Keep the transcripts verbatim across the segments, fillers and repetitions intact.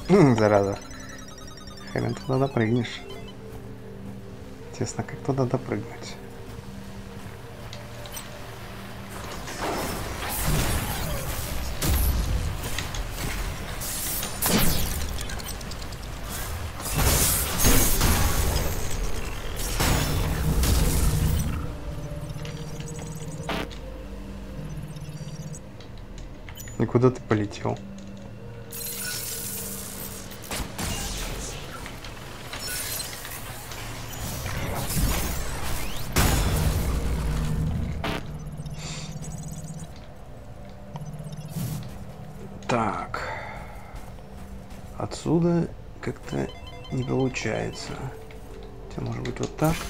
Зараза. Хрен туда допрыгнешь. Интересно, как туда допрыгнуть? И куда ты полетел? Так. Отсюда как-то не получается. Хотя, может быть, вот так?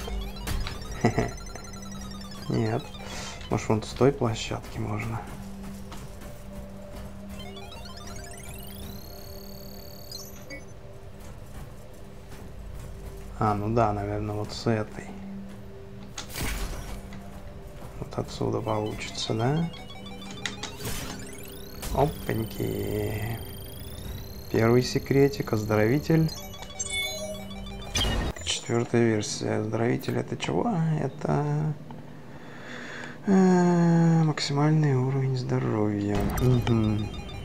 Нет. Может, вон с той площадки можно. А, ну да, наверное, вот с этой. Вот отсюда получится, да? Опаньки. Первый секретик, оздоровитель. Четвертая версия. Оздоровитель это чего? Это э, максимальный уровень здоровья. Угу.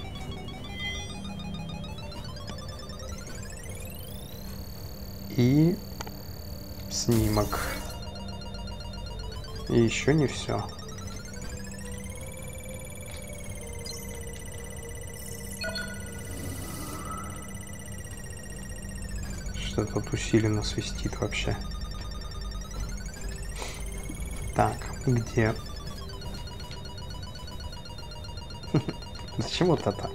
И снимок. И еще не все. Что тут усиленно свистит вообще. Так, где? Зачем вот это?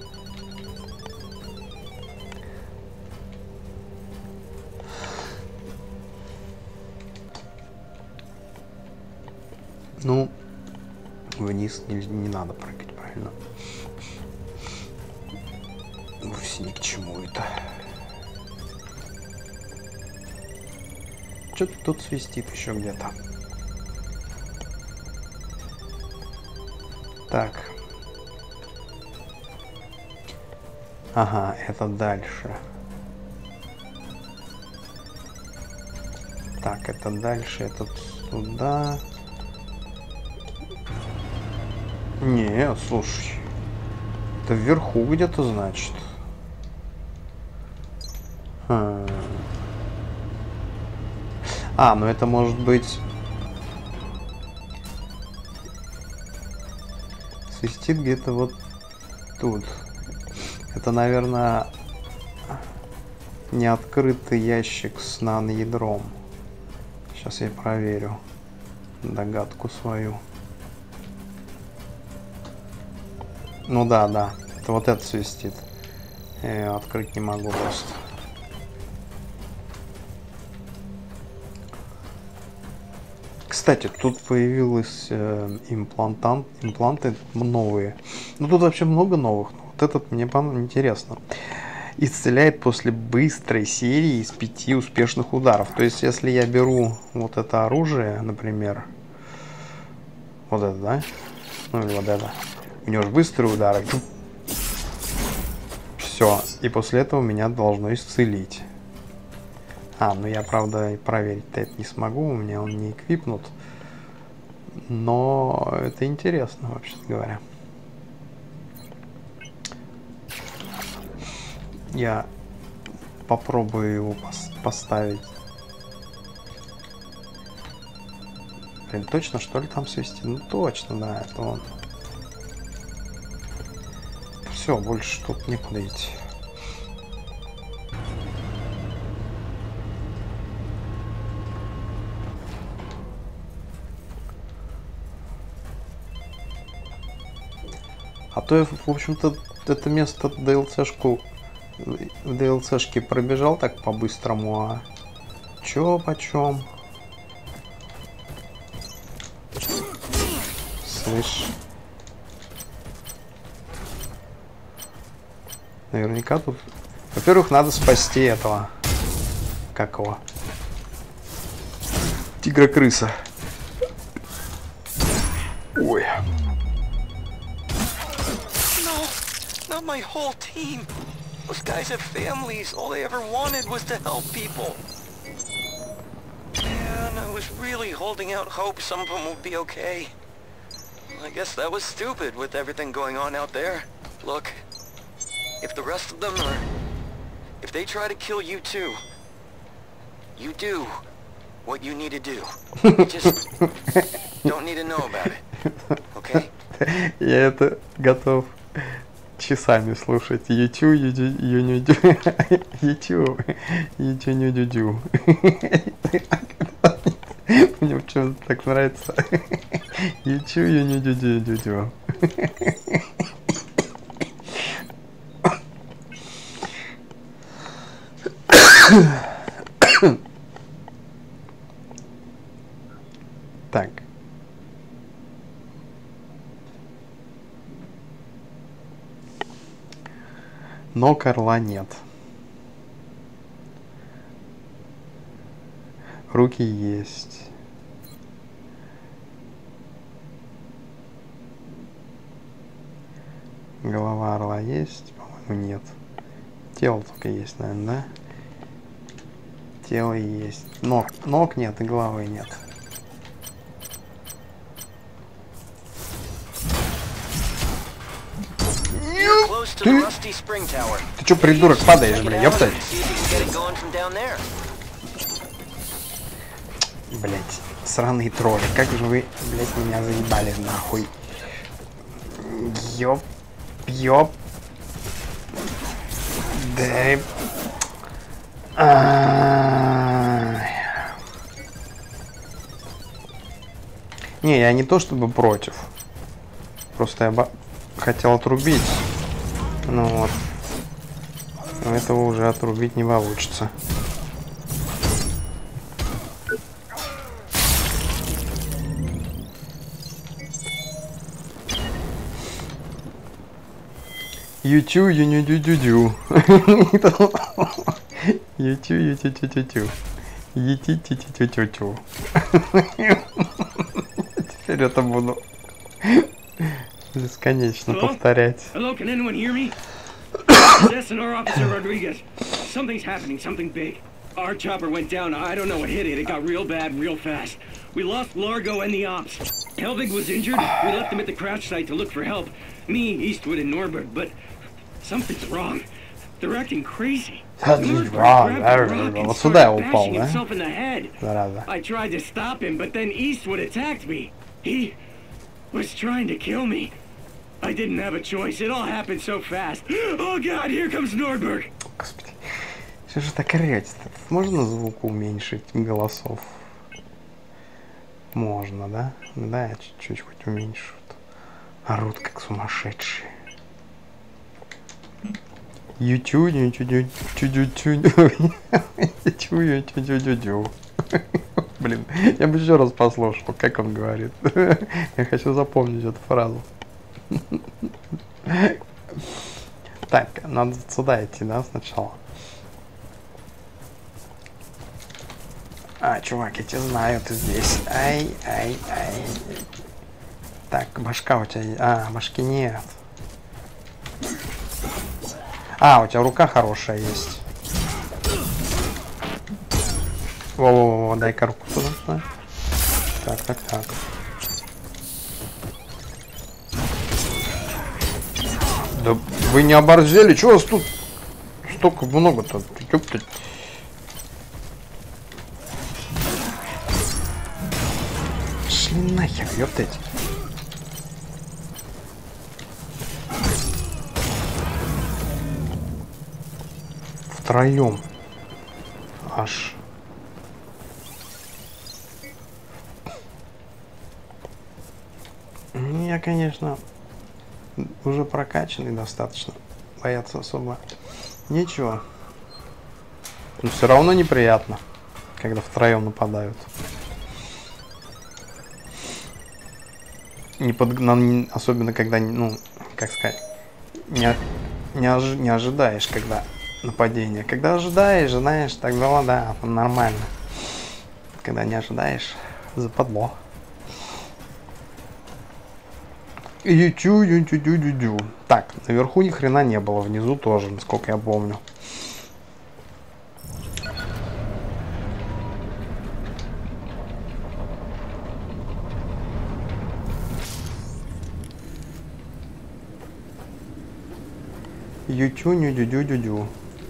Ну, вниз не, не надо прыгать, правильно? Вовсе ни к чему это. Что-то тут свистит еще где-то. Так. Ага, это дальше. Так, это дальше, это туда. Не, слушай. Это вверху где-то, значит. Хм. А, ну это может быть... Свистит где-то вот тут. Это, наверное, неоткрытый ящик с наноядром. Сейчас я проверю догадку свою. Ну да, да. Это вот это свистит. Я ее открыть не могу просто. Кстати, тут появились э, имплантант, импланты новые. Ну тут вообще много новых. Вот этот мне интересно. Исцеляет после быстрой серии из пяти успешных ударов. То есть, если я беру вот это оружие, например, вот это, да? Ну или вот это. У него же быстрые удары. Все. И после этого меня должно исцелить. А, ну я, правда, проверить-то это не смогу. У меня он не эквипнут. Но это интересно, вообще-то говоря. Я попробую его пос поставить. Блин, точно, что ли, там свистит? Ну, точно, да, это он. Все, больше тут некуда идти. А то я, в общем-то, это место ДЛЦшку в ДЛЦшке пробежал так по-быстрому, а чё почем? Слышь. Наверняка тут... Во-первых, надо спасти этого. Как его? Тигра-крыса. Ой. No, not my whole team. Those guys have families. All they ever wanted was to help people. Man, I was really holding out hope some of them would be okay. I guess that was stupid with everything going on out there. Look, if the rest of them are... if they try to kill you too, you do what you need to do. You just don't need to know about it. Okay? Я это готов часами слушать. Ютю, ютю, ютю, ютю, ютю, ютю. Мне почему-то так нравится. Ютю, ютю, ютю. Так. Ног орла нет. Руки есть. Голова орла есть? По-моему, нет. Тело только есть, наверное, да? Тело есть. Ног, ног нет и головы нет. Ты, ты чё, придурок, падаешь, бля, ёпта? Блять, сраные тролли, как же вы, блять, меня заебали нахуй. Ёп, ёп. Да. А-а-а. Не, я не то чтобы против. Просто я хотел отрубить. Ну вот. Но этого уже отрубить не получится. Ютю, ю-ню-дю-дю-дю. Ютю, ютю-тю-тю-тю. Ети-ти-ти-тю-тю-тю. Теперь это буду бесконечно повторять. Hello, can anyone hear me? This and our officer Rodriguez. Something's happening, something big. Our chopper went down. I don't know what hit it. It got real bad, real fast. We lost Largo and the ops. Helvig was injured. We left him at the crash site to look for help. Me, Eastwood, and Norberg. But something's wrong. They're acting crazy. Something's wrong. Вот сюда я упал, да? Зараза. I tried to stop him, but then Eastwood attacked me. He was trying to kill me. I didn't have a choice. It all happened so fast. Oh God, here comes Nordberg. Господи, что же так орёте? Можно звук уменьшить голосов? Можно, да? Да, я чуть-чуть хоть уменьшу. Орут как сумасшедшие. Ютю, ютю, ютю, ютю, ютю, ютю. Блин, я бы еще раз послушал, как он говорит. Я хочу запомнить эту фразу. Так, надо сюда идти, да, сначала. А, чувак, я тебя знаю, ты здесь. Ай, ай, ай. Так, башка у тебя... А, башки нет. А, у тебя рука хорошая есть. Во-во-во, дай-ка руку туда. Так, так, так. Да вы не оборзели? Чего у вас тут столько много-то? Шли нахер, ёптать. Втроем. Аж. Я, конечно, уже прокачанный достаточно. Бояться особо нечего. Но все равно неприятно, когда втроем нападают. Не под, на, особенно когда, ну, как сказать, не, не, ожи, не ожидаешь, когда нападение. Когда ожидаешь, знаешь, тогда да, нормально. Когда не ожидаешь, западло. Ютю, ютю, ютю, ютю. Так, наверху ни хрена не было, внизу тоже, насколько я помню. Ютю, ютю, ютю, ютю.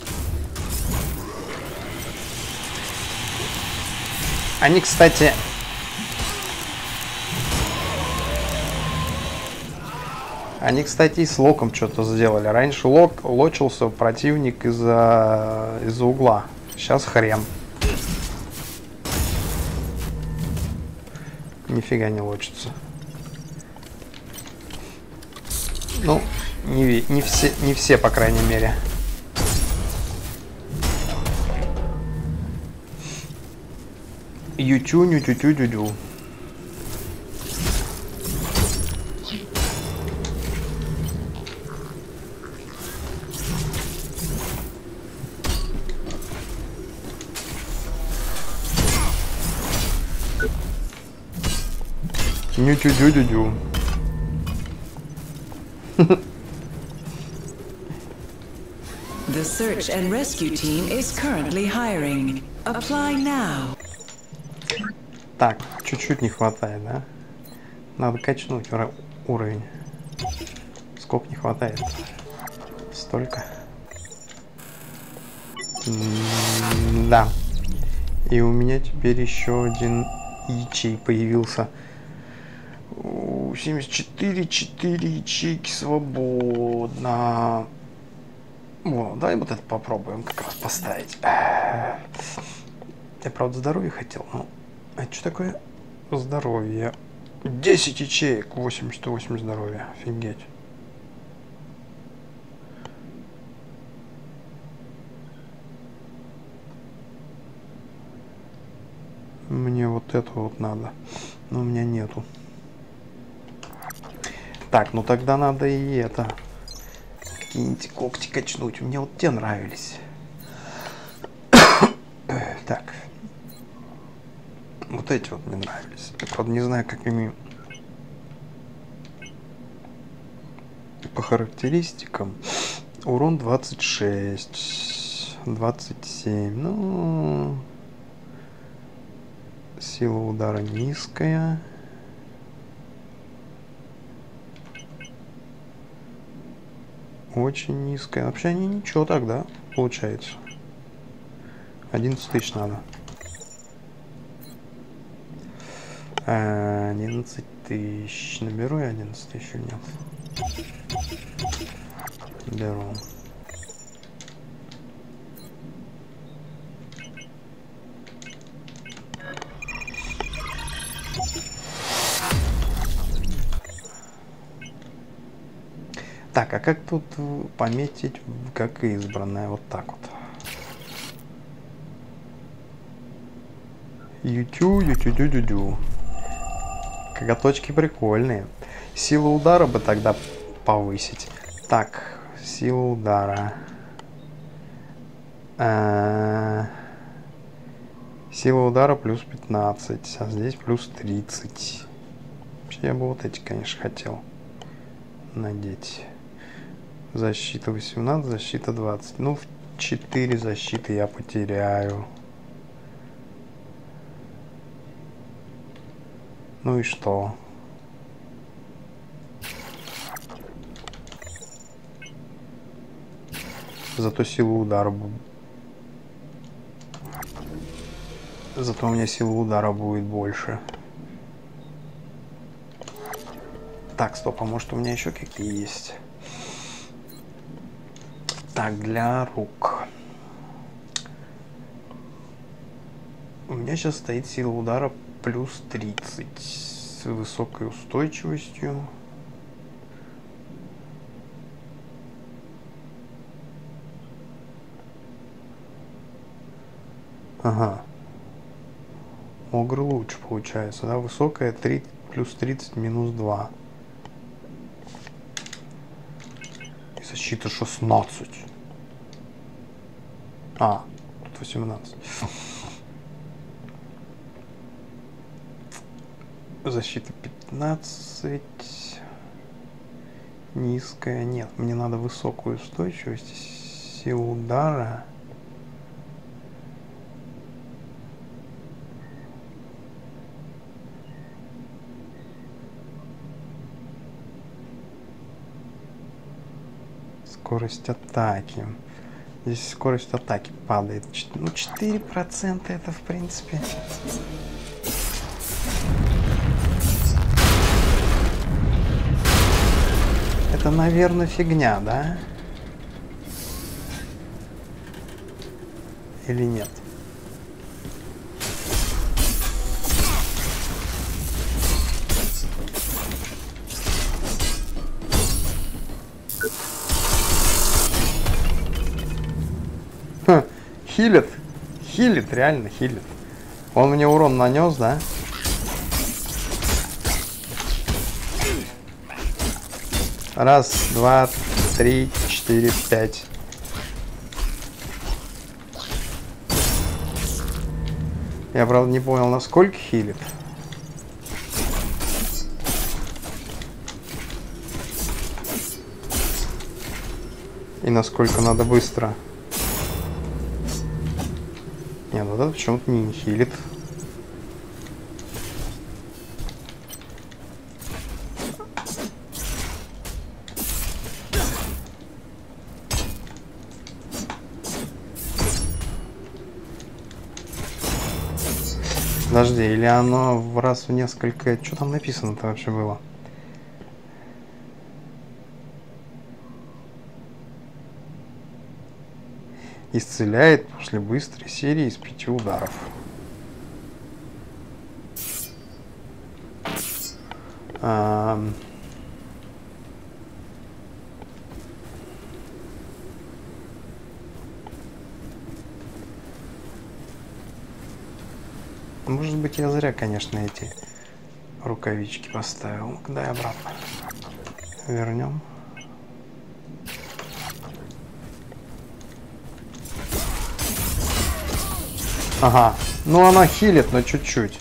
Они, кстати... Они, кстати, и с локом что-то сделали. Раньше лок лочился противник из-за из-за угла. Сейчас хрен. Нифига не лочится. Ну, не, не, все, не все, по крайней мере. Ютю, ню тю тю дю дю. Ню тю дю дю дю. The search and rescue team is currently hiring. Apply now. Так, чуть-чуть не хватает, да? Надо качнуть уровень. Сколько не хватает? Столько. М-да. И у меня теперь еще один ячей появился. семьдесят четыре, четыре ячейки свободно. О, давай вот это попробуем как раз поставить. Я, правда, здоровье хотел, но... А что такое здоровье? десять ячеек, восемьдесят восемь здоровья. Офигеть. Мне вот это вот надо. Но у меня нету. Так, ну тогда надо и это. Какие-нибудь когти качнуть. Мне вот те нравились. Так. Вот эти вот мне нравились. Я, правда, не знаю, как ими по характеристикам. Урон двадцать шесть. двадцать семь. Ну... Сила удара низкая. Очень низкая. Вообще они ничего тогда получается. одиннадцать тысяч надо. одиннадцать тысяч. Наберу я одиннадцать тысяч или нет? Беру. Так, а как тут пометить как избранное? Вот так вот. Ютю, ютю, дю, дю, дю. Коготочки прикольные. Силу удара бы тогда повысить. Так, сила удара. А-а-а. Сила удара плюс пятнадцать, а здесь плюс тридцать. Вообще я бы вот эти, конечно, хотел надеть. Защита восемнадцать, защита двадцать. Ну, в четыре защиты я потеряю. Ну и что? Зато силу удара... Зато у меня сила удара будет больше. Так, стоп, а может у меня еще какие есть? Так, для рук. У меня сейчас стоит сила удара плюс тридцать с высокой устойчивостью. Ага. Огр лучше получается, да? Высокая три плюс тридцать минус два. И защита шестнадцать. А, тут восемнадцать. Защита пятнадцать. Низкая. Нет, мне надо высокую устойчивость. Сила удара. Скорость атаки. Здесь скорость атаки падает. Ну, четыре процента это, в принципе. Это, наверное, фигня, да? Или нет? Ха, хилит. Хилит, реально хилит. Он мне урон нанес, да? Раз, два, три, четыре, пять. Я, правда, не понял, насколько хилит. И насколько надо быстро. Не, ну это почему-то не хилит. Подожди, или оно в раз в несколько... Что там написано-то вообще было? Исцеляет после быстрой серии из пяти ударов. А... Может быть, я зря, конечно, эти рукавички поставил. Ну-ка, дай обратно. Вернем. Ага. Ну, она хилит, но чуть-чуть.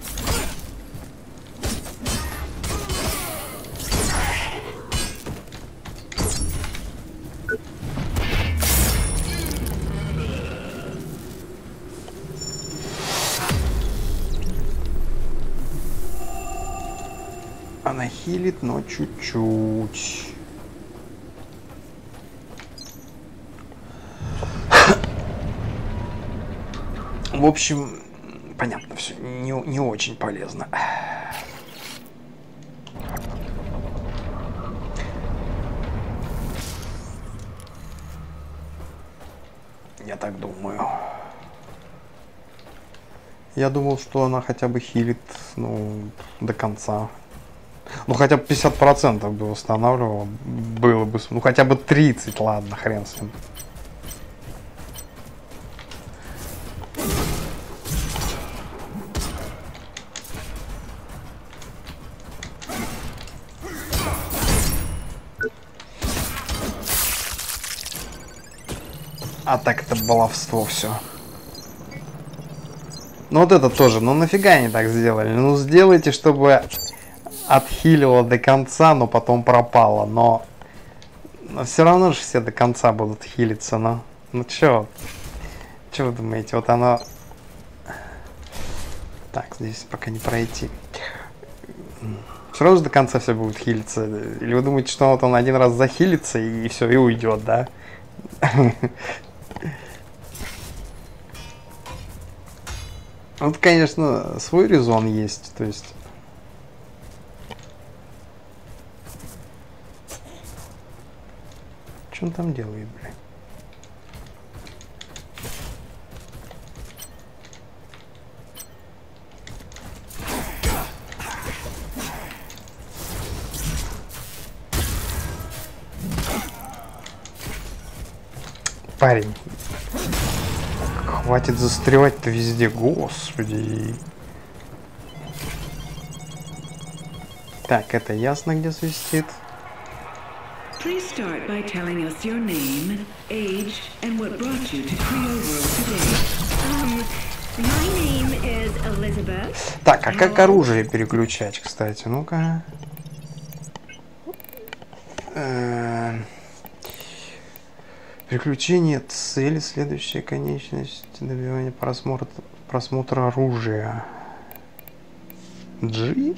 Она хилит, но чуть-чуть. В общем, понятно, все не, не очень полезно. Я так думаю. Я думал, что она хотя бы хилит, ну, до конца. Ну, хотя бы пятьдесят процентов бы восстанавливала. Было бы, ну, хотя бы тридцать, ладно, хрен с ним. А так это баловство все. Ну вот это тоже. Ну нафига они так сделали? Ну сделайте, чтобы отхилило до конца, но потом пропало. Но, но все равно же все до конца будут хилиться. Но ну чё? Чё вы думаете? Вот оно... Так, здесь пока не пройти. Все равно же до конца все будут хилиться. Или вы думаете, что вот он один раз захилится и все, и уйдет, да? Вот, конечно, свой резон есть, то есть... Что он там делает, блядь? Парень. Хватит застревать-то везде, господи. Так, это ясно, где свистит. Please start by telling us your name, age, and what brought you to Creo World today. Um, my name is Elizabeth. Так, а как оружие переключать, кстати? Ну-ка. Приключение цели, следующая конечность, добивание просмотра, просмотра оружия. G?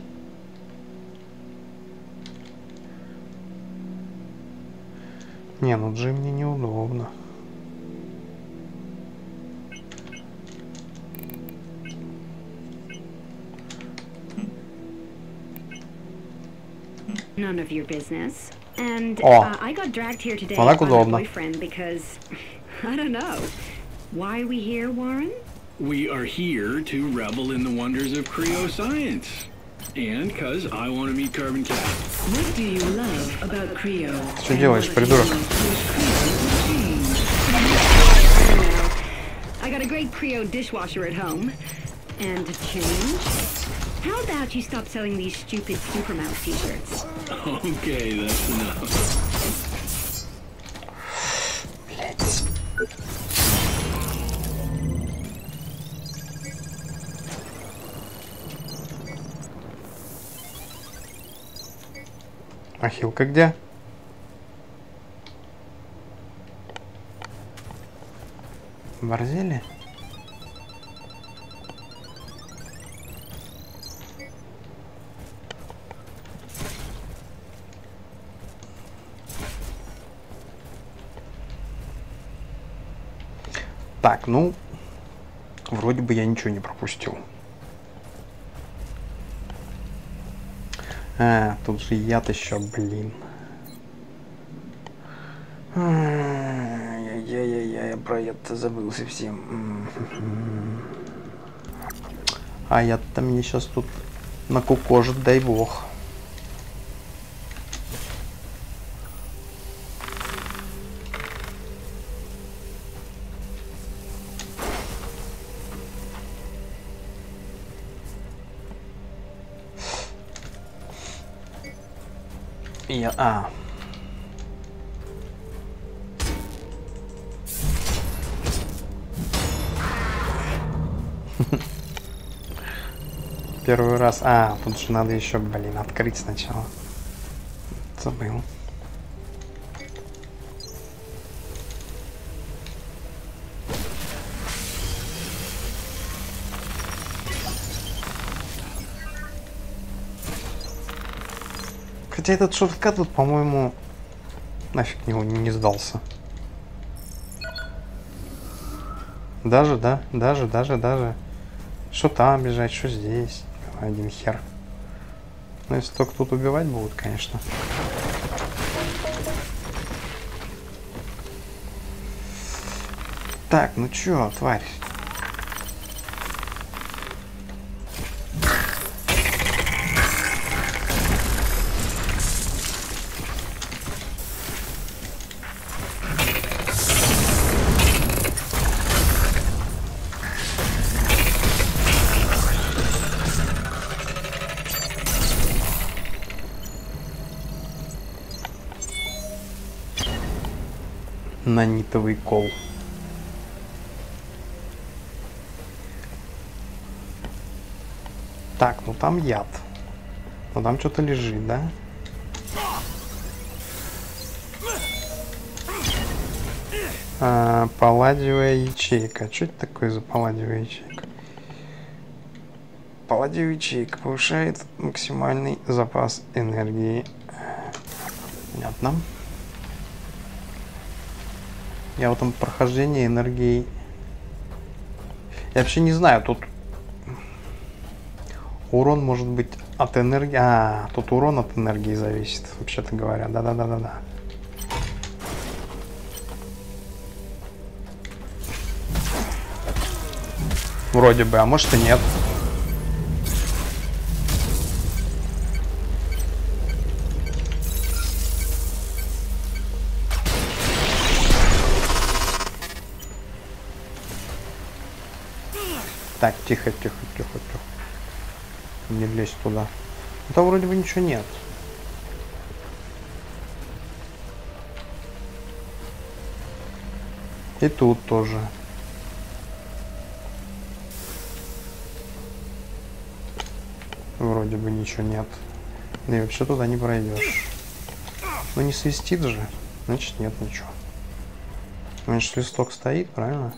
Не, ну G мне неудобно. None of your business. And О, uh, I got dragged here today вот так by my удобно. boyfriend because I don't know. Why are we here, Warren? We are here to revel in the wonders of cryo science. And cause I want to meet Carbon Cat. What do you love about Creo? Что делаешь, придурок? I got a great Creo dishwasher at home. And to change, how about you stop selling these stupid Supermouse t-shirts? Okay, that's enough. А хилка где? Борзели? Так, ну, вроде бы я ничего не пропустил. А, тут же яд еще, блин. Я-я-я, я про яд забыл совсем. А яд-то мне сейчас тут накукожит, дай бог. Я... А. Первый раз. А, тут же надо еще, блин, открыть сначала. Забыл. Хотя этот шорткат вот, по-моему, нафиг него не, не сдался. Даже, да, даже, даже, даже. Что там бежать, что здесь. Один хер. Ну, если только тут убивать будут, конечно. Так, ну чё, тварь? Нанитовый кол. Так, ну там яд. Ну там что-то лежит, да? А, палладиевая ячейка. Что это такое за палладиевая ячейка? Палладиевая ячейка повышает максимальный запас энергии. Понятно. Я в этом прохождении энергии... Я вообще не знаю, тут... Урон может быть от энергии... А, тут урон от энергии зависит, вообще-то говоря. Да-да-да-да-да. Вроде бы, а может и нет. Так, тихо, тихо, тихо, тихо. Не лезь туда. Там вроде бы ничего нет. И тут тоже. Вроде бы ничего нет. Да и вообще туда не пройдешь. Ну не свистит же. Значит нет ничего. Значит, листок стоит, правильно?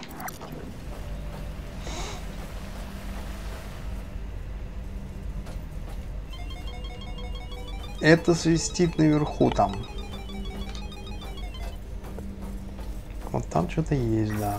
Это свистит наверху там. Вот там что-то есть, да.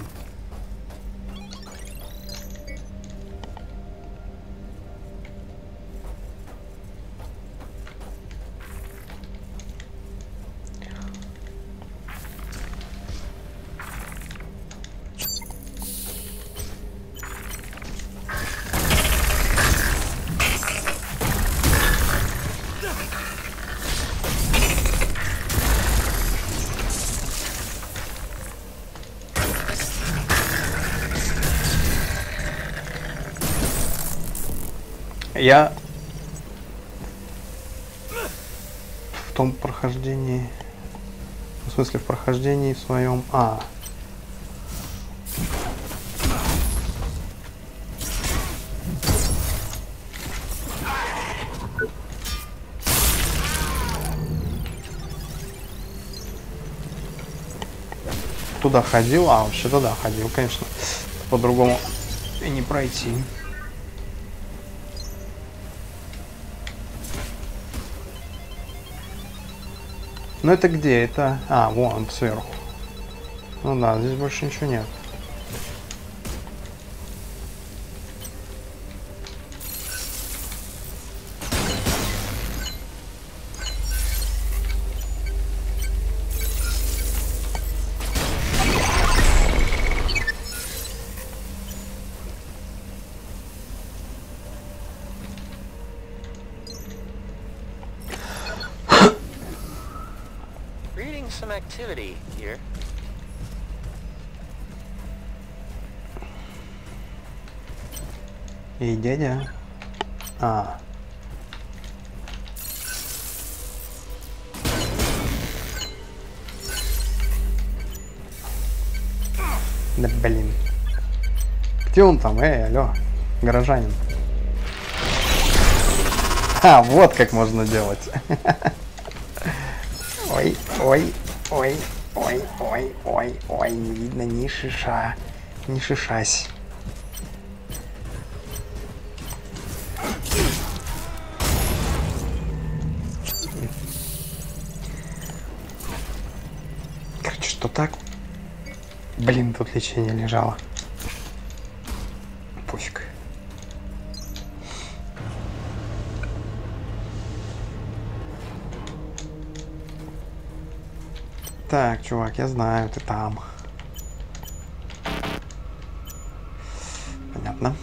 Я в том прохождении, в смысле в прохождении в своем, а туда ходил, а вообще туда ходил, конечно, по-другому и не пройти. Ну это где? Это... А, вон, сверху. Ну да, здесь больше ничего нет. Some activity here. И дядя. А. Да блин. Где он там? Эй, алло, горожанин. А, вот как можно делать. Ой, ой, ой, ой, ой, ой, ой, не видно ни шиша, ни шишась. Короче, что так? Блин, тут лечение лежало. Пофиг. Так, чувак, я знаю, ты там. Понятно.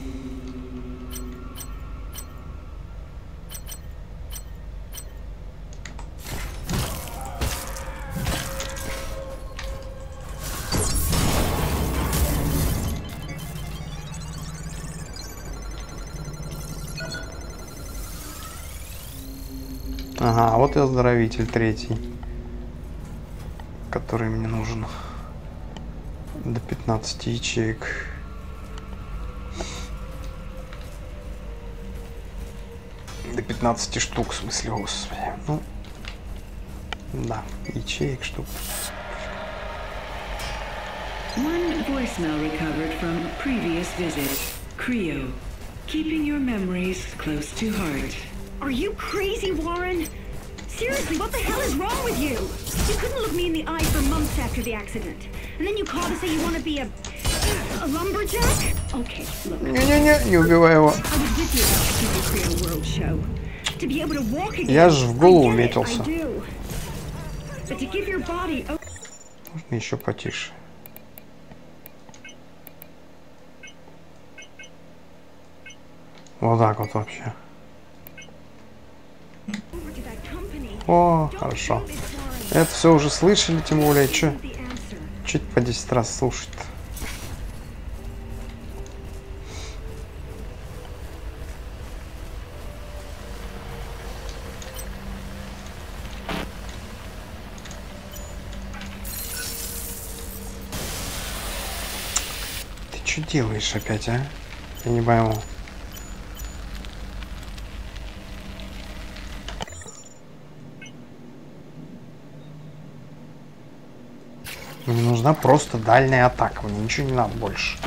Ага, вот и оздоровитель третий, который мне нужен. До пятнадцати ячеек. До пятнадцати штук, в смысле, господи. Ну, да, ячеек штук. One voicemail recovered from a previous visit. Creo, keeping your memories close to heart. Are you crazy, Warren? Seriously, what the hell is wrong with you? You couldn't look me in the eye for months after the accident. And then you call to say you want to be a... a lumberjack? Okay, look. Не-не-не, не убивай его. I was with you at the Super Creo World Show. To be able to walk again. Я же в голову I get it, метился. I do. But to give your body... Можно еще потише. Вот так вот вообще. О, хорошо. Это все уже слышали, тем более, что чуть по десять раз слушать. Ты что делаешь опять, а? Я не пойму. Мне нужна просто дальняя атака. Мне ничего не надо больше.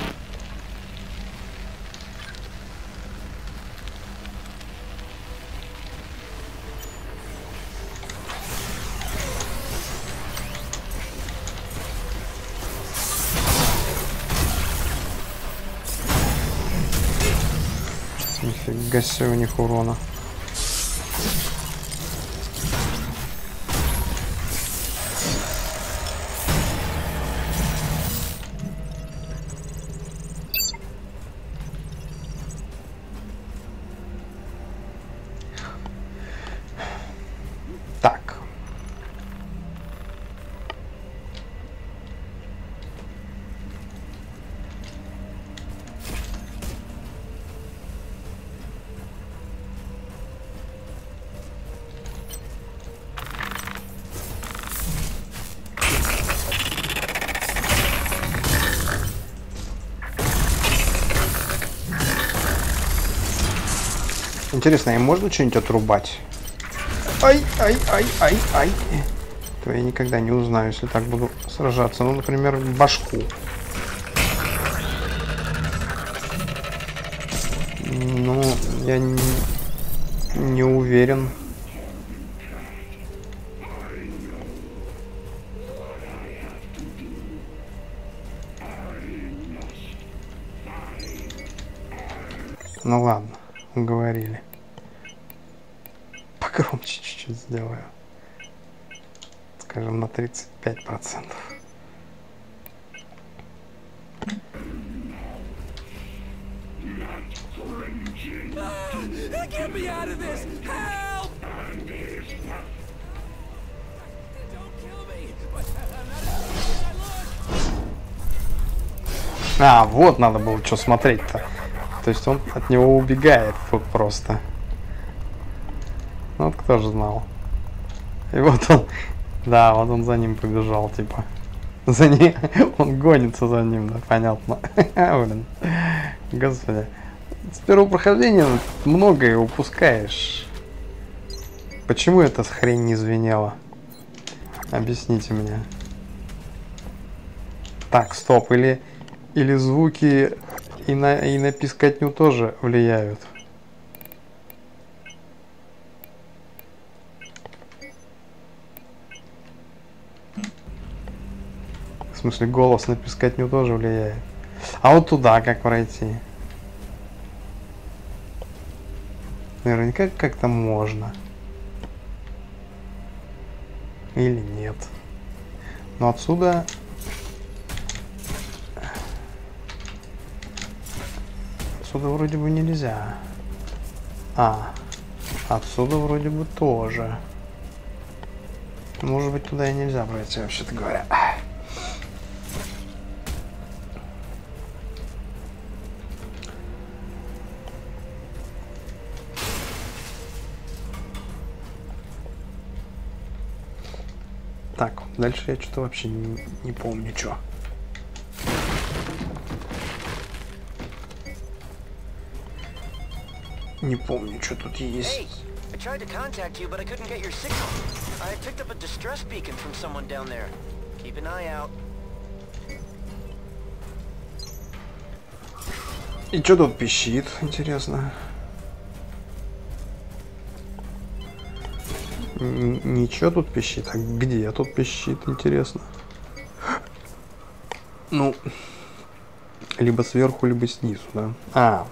Нифига себе у них урона. Так. Интересно, им можно что-нибудь отрубать? Ай, ай, ай, ай, ай. То я никогда не узнаю, если так буду сражаться. Ну, например, башку. Ну, я не, не уверен. Ну ладно, уговорили. Погромче чуть-чуть сделаю. Скажем, на тридцать пять процентов. А, вот надо было что смотреть-то. То есть он от него убегает тут просто. Ну, вот кто же знал. И вот он, да, вот он за ним побежал, типа. За ним, он гонится за ним, да, понятно. Блин, господи. С первого прохождения многое упускаешь. Почему эта хрень не звенела? Объясните мне. Так, стоп, или, или звуки и на, и на пискотню тоже влияют. В смысле, голос на пискотню тоже влияет. А вот туда как пройти? Наверняка как-то можно. Или нет. Но отсюда... Отсюда вроде бы нельзя. А, отсюда вроде бы тоже. Может быть, туда и нельзя пройти, вообще-то говоря. Так, дальше я что-то вообще не, не помню, что. Не помню, что тут есть. I tried to contact you, but I couldn't get your signal. I picked up a distress beacon from someone down there. Keep an eye out. И что тут пищит, интересно? Ничего тут пищит. А где тут пищит, интересно? Ну, либо сверху, либо снизу, да? А,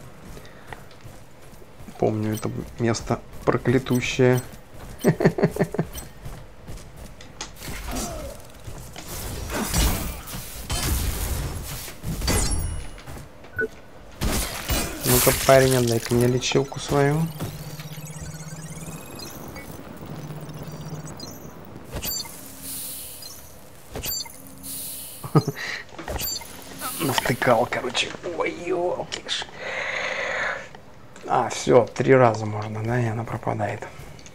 помню это место проклятущее. Ну-ка, парень, отдай-ка мне лечилку свою. Навтыкал, короче. Ой, ёлки-ж. А, все, три раза можно, да, и она пропадает.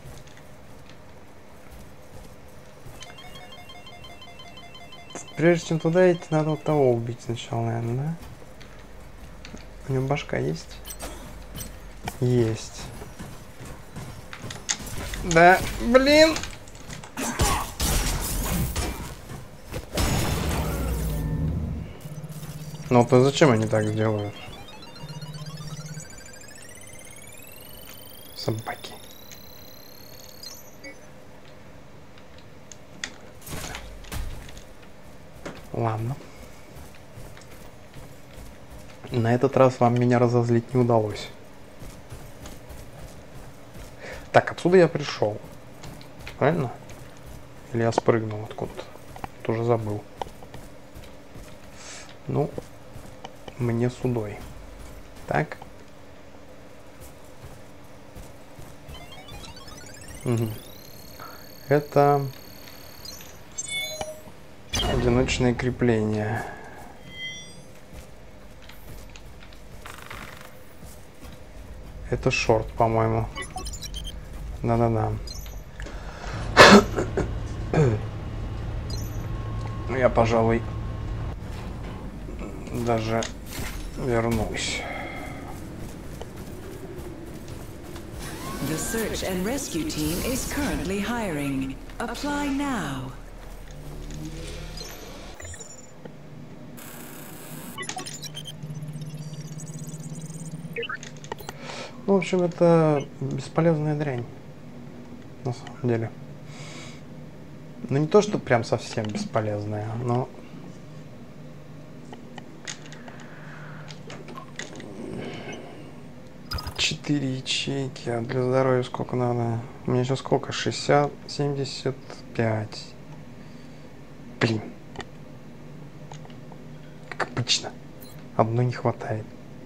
Прежде чем туда идти, надо вот того убить сначала, наверное, да? У него башка есть? Есть. Да, блин. Ну то зачем они так делают? Собаки. Ладно. На этот раз вам меня разозлить не удалось. Так, отсюда я пришел. Правильно? Или я спрыгнул откуда-то? Тоже забыл. Ну, мне судой. Так. Угу. Это одиночное крепление. Это шорт, по-моему. Да-да-да. Я, пожалуй, даже вернусь. The search and rescue team is currently hiring. Apply now. Ну, в общем, это бесполезная дрянь. На самом деле. Ну, не то, что прям совсем бесполезная, но... Четыре ячейки, а для здоровья сколько надо? У меня сейчас сколько? шестьдесят, семьдесят пять. Блин. Как обычно. Одной не хватает.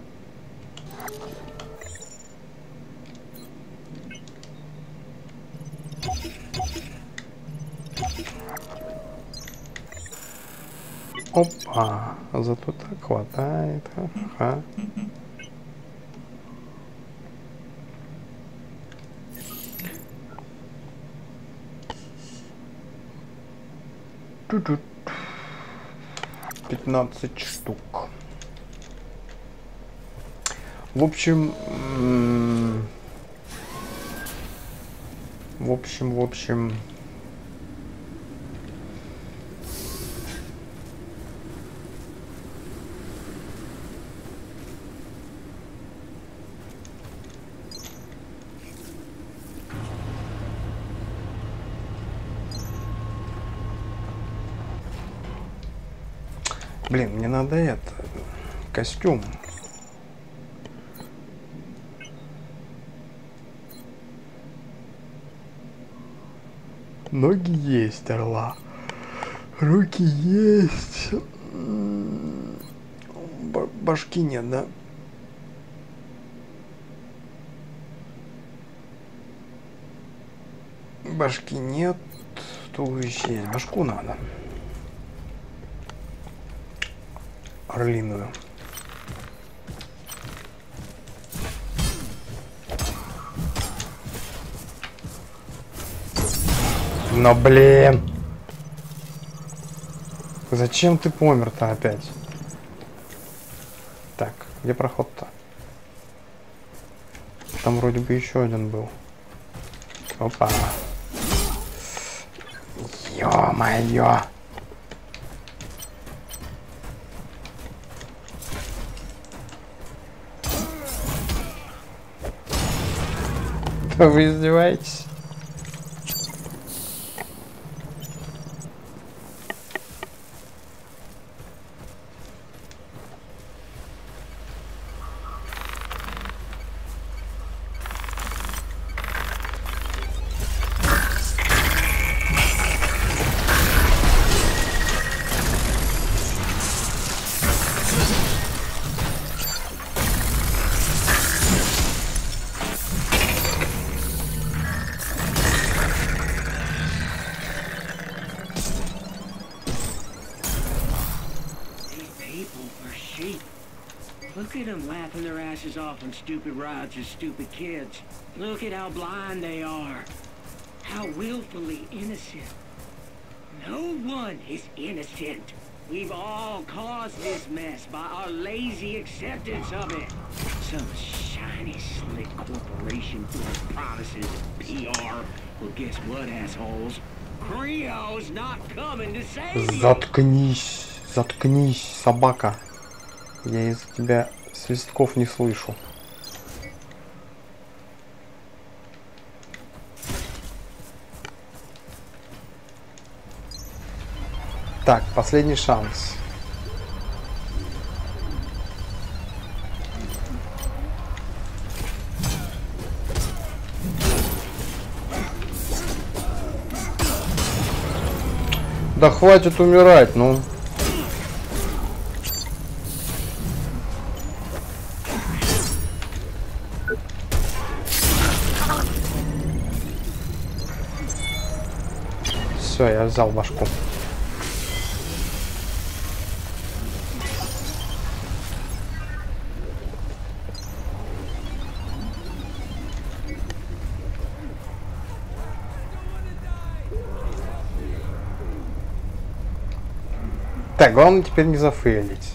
Опа, зато так хватает, ха-ха. пятнадцать штук. В общем, в общем, в общем. Блин, мне надо это, костюм. Ноги есть, орла. Руки есть. Б- башки нет, да? Башки нет. Туловище есть. Башку надо. Орлиную. Но блин. Зачем ты помер-то опять? Так, где проход-то? Там вроде бы еще один был. Опа. Ё-моё. Вы издеваетесь? Look at them laughing their asses off on stupid rides as stupid kids. Look at how blind they are. How willfully innocent. No one is innocent. We've all caused this mess by our lazy acceptance of it. Some shiny, slick corporation full of promises and P R. Well, guess what, assholes? Creo's not coming to save you. Заткнись, заткнись, собака. Я из тебя свистков не слышу. Так, последний шанс. Да хватит умирать, ну. Все, я взял башку. Так, главное теперь не зафейлить.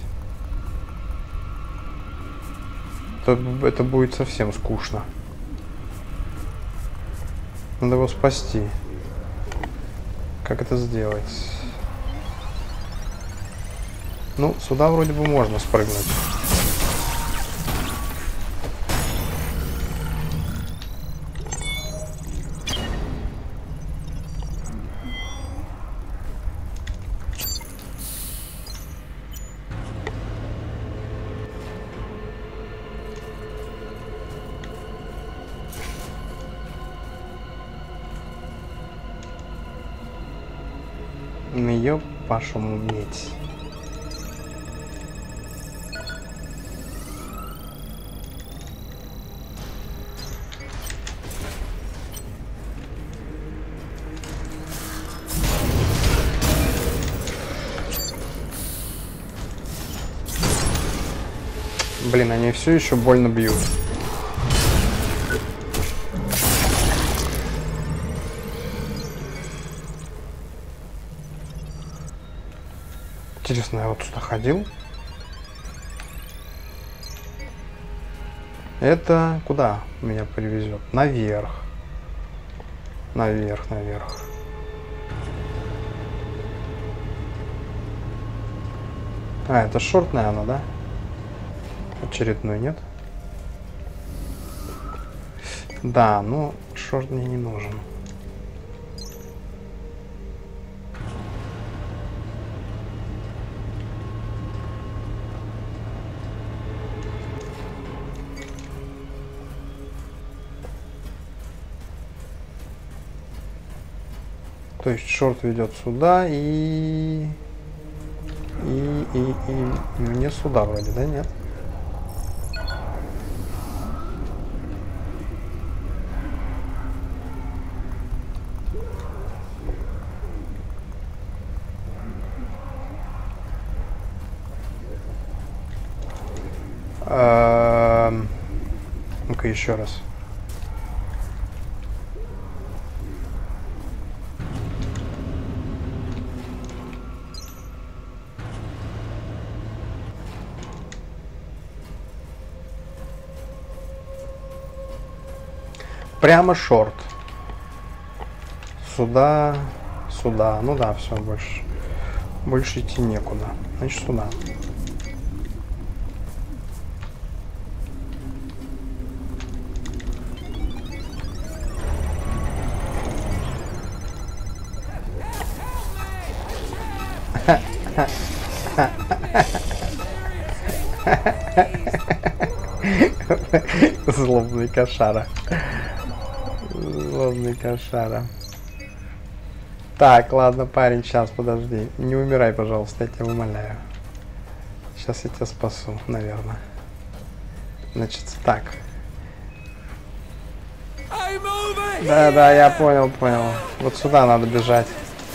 Это, это будет совсем скучно. Надо его спасти. Как это сделать? Ну, сюда вроде бы можно спрыгнуть. На ее пашему медь. Блин, они все еще больно бьют. Интересно, я вот сюда ходил. Это куда меня привезет? Наверх. Наверх, наверх. А, это шорт, наверное, да? Очередной, нет? Да, ну, шорт мне не нужен. То есть шорт ведет сюда и... И, и, и, и мне сюда вроде, да, нет? Эм, ну-ка еще раз. Прямо шорт. Сюда, сюда. Ну да, все, больше. Больше идти некуда. Значит, сюда. Злобный кошара. Злобный кошара. Так, ладно, парень, сейчас, подожди. Не умирай, пожалуйста, я тебя умоляю. Сейчас я тебя спасу, наверное. Значит, так. Да, да, я понял, понял. Вот сюда надо бежать.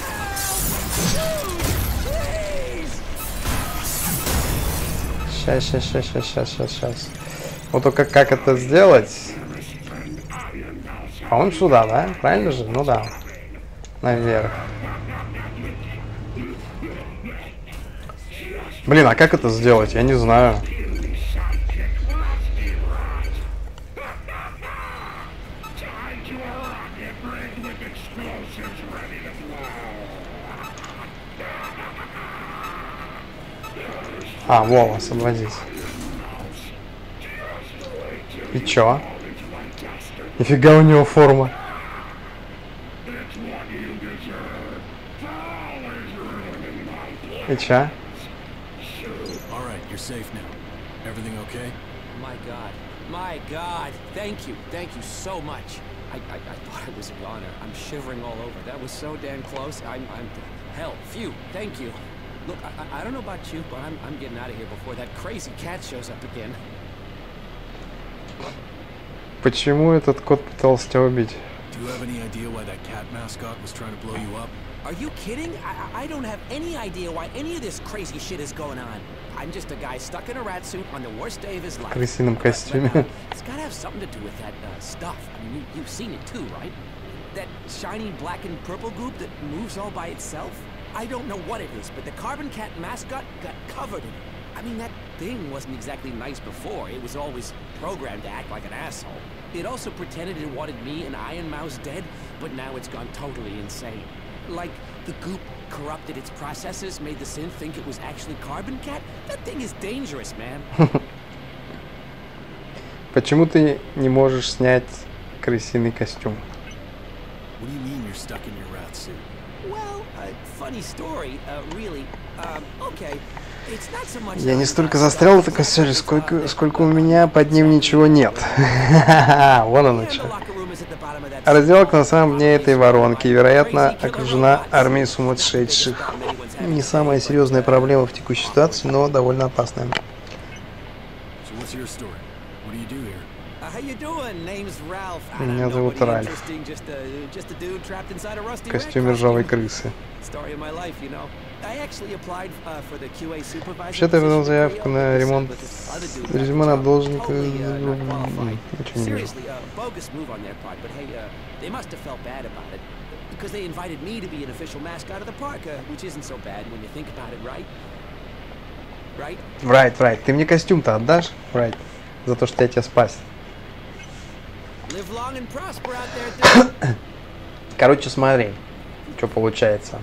Сейчас, сейчас, сейчас, сейчас, сейчас, сейчас, сейчас. Вот только как это сделать? По-моему, сюда, да? Правильно же? Ну да. Наверх. Блин, а как это сделать? Я не знаю. А, во, освободись. И чё? Нифига у него форма. И чё? My God, my God, thank you, thank you so much. I, I, I thought it was a goner. I'm shivering all over. That was so damn close. I'm, I'm, hell, phew, thank you. Look, I, I don't know about you, but I'm, I'm getting out of here before that crazy cat shows up again. Почему этот кот пытался тебя убить? Do you have any idea why that cat mascot was trying to blow you up? Are you kidding? I, I don't have any idea why any of this crazy shit is going on. I'm just a guy stuck in a rat suit on the worst day of his life. В крысином костюме. But, uh, it's gotta have something to do with that uh, stuff. I mean, you, you've seen it too, right? That shiny black and purple goop that moves all by itself? I don't know what it is, but the Carbon Cat mascot got covered in it. I mean, that thing wasn't exactly nice before. It was always programmed to act like an asshole. It also pretended it wanted me and Iron Mouse dead, but now it's gone totally insane. Like, the goop corrupted its processes, made the synth think it was actually Carbon Cat? That thing is dangerous, man. Почему ты не можешь снять крысиный костюм? What do you mean you're stuck in your rat suit? Well, uh, funny story, uh, really. Um, okay. Я не столько застрял в этой костюме, сколько, сколько у меня под ним ничего нет. Вон оно что. Раздевалка на самом дне этой воронки, вероятно, окружена армией сумасшедших. Не самая серьезная проблема в текущей ситуации, но довольно опасная. Меня зовут Ральф. В костюме ржавой крысы. Вообще-то я подал заявку на ремонт резюме на должника. Ничего не вижу. Райт, Райт, ты мне костюм-то отдашь, Райт, за то, что я тебя спас. Короче, смотри, что получается.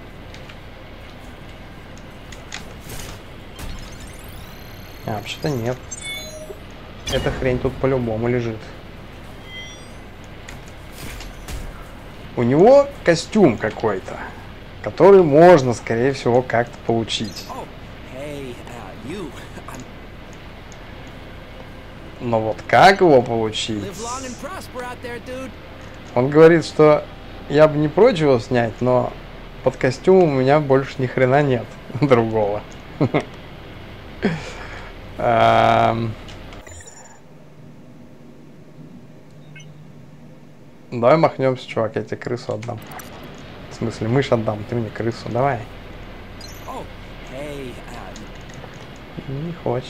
А, вообще-то нет. Эта хрень тут по-любому лежит. У него костюм какой-то, который можно, скорее всего, как-то получить. Но вот как его получить? Он говорит, что я бы не прочь его снять, но под костюмом у меня больше ни хрена нет другого. Давай махнемся, чувак, я тебе крысу отдам. В смысле, мышь отдам, ты мне крысу, давай. Не хочет.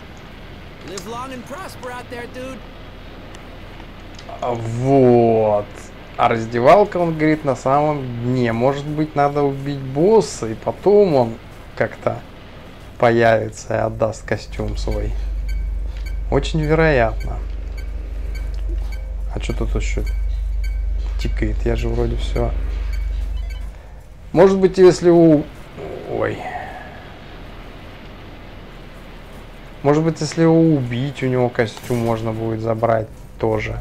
Вот. А раздевалка, он говорит, на самом дне. Может быть, надо убить босса, и потом он как-то появится и отдаст костюм свой. Очень вероятно. А что тут еще тикает? Я же вроде все. Может быть, если у... Ой. Может быть, если его убить, у него костюм можно будет забрать тоже.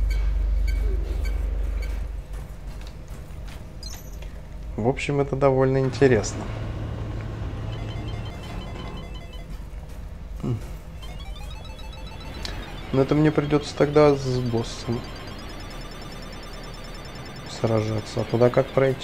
В общем, это довольно интересно. Но это мне придется тогда с боссом сражаться. А туда как пройти?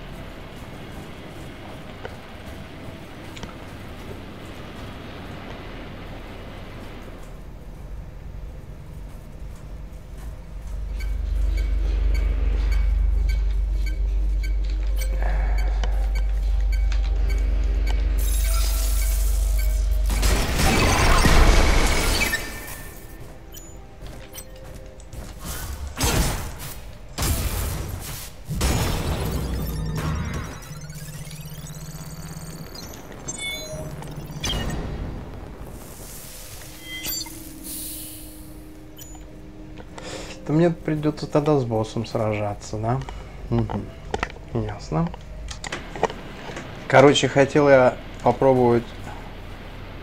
То мне придется тогда с боссом сражаться, да? Угу. Ясно. Короче, хотел я попробовать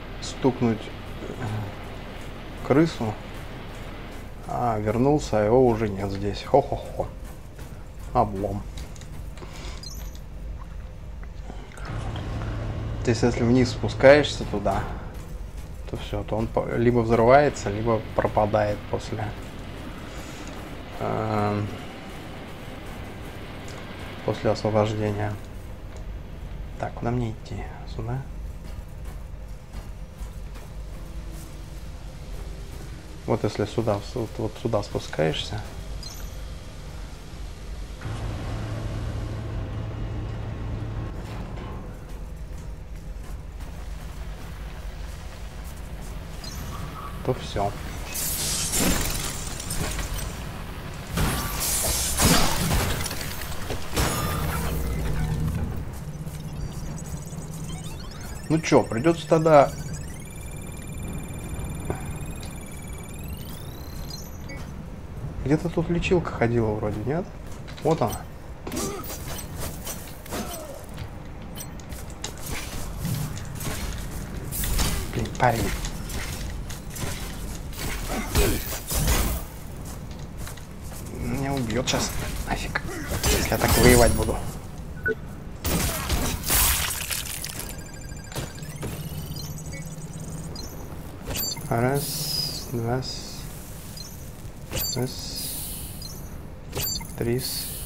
стукнуть крысу. А, вернулся, а его уже нет здесь. Хо-хо-хо. Облом. То есть, если вниз спускаешься туда, то все, то он либо взрывается, либо пропадает после э, после освобождения. Так, куда мне идти? Сюда? Вот если сюда, вот, вот сюда спускаешься. То все. Ну чё, придется тогда где-то тут лечилка ходила вроде, нет? Вот она. Блин, парень. Меня убьет сейчас. Нафиг. Если я так воевать буду. Раз, два, раз, три.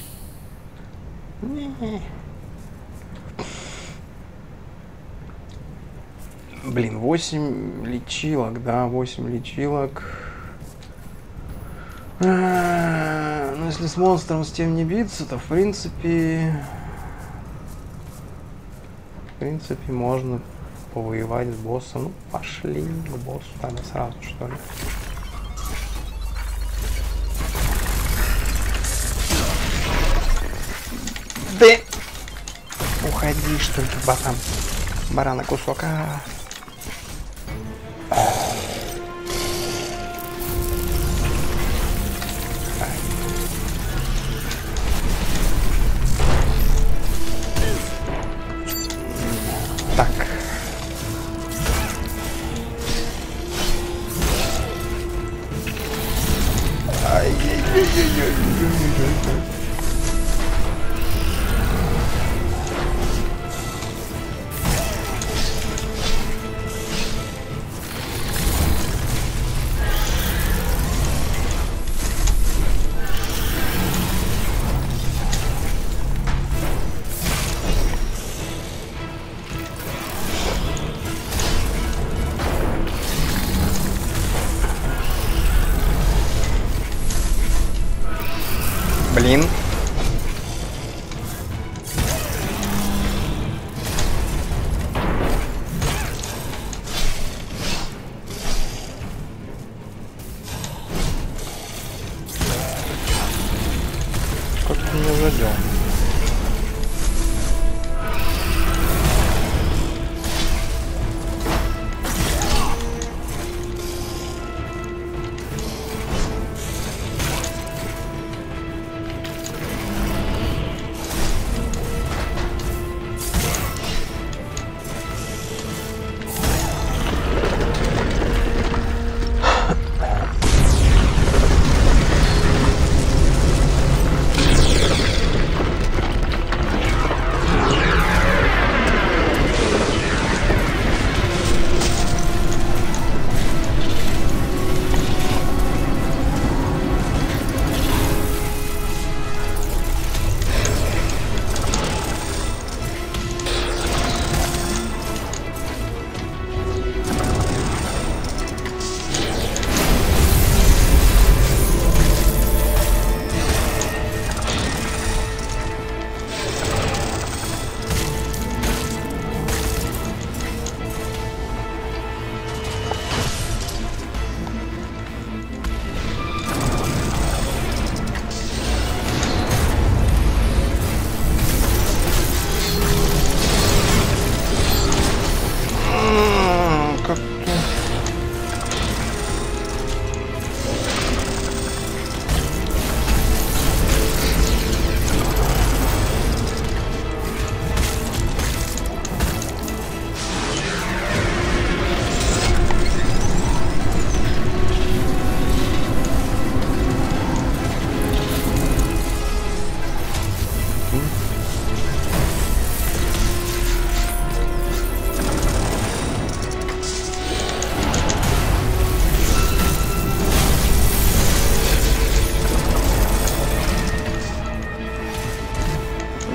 Не-не. Блин, восемь лечилок, да, восемь лечилок. А, ну, если с монстром с тем не биться, то в принципе, в принципе, можно повоевать с боссом. Ну, пошли к боссу тогда сразу, что ли. Да! Уходи, что ли, батан. Барана кусок. А -а -а. Так. Ай-яй-яй-яй-яй-яй-яй-яй. Блин. Как ты меня задел?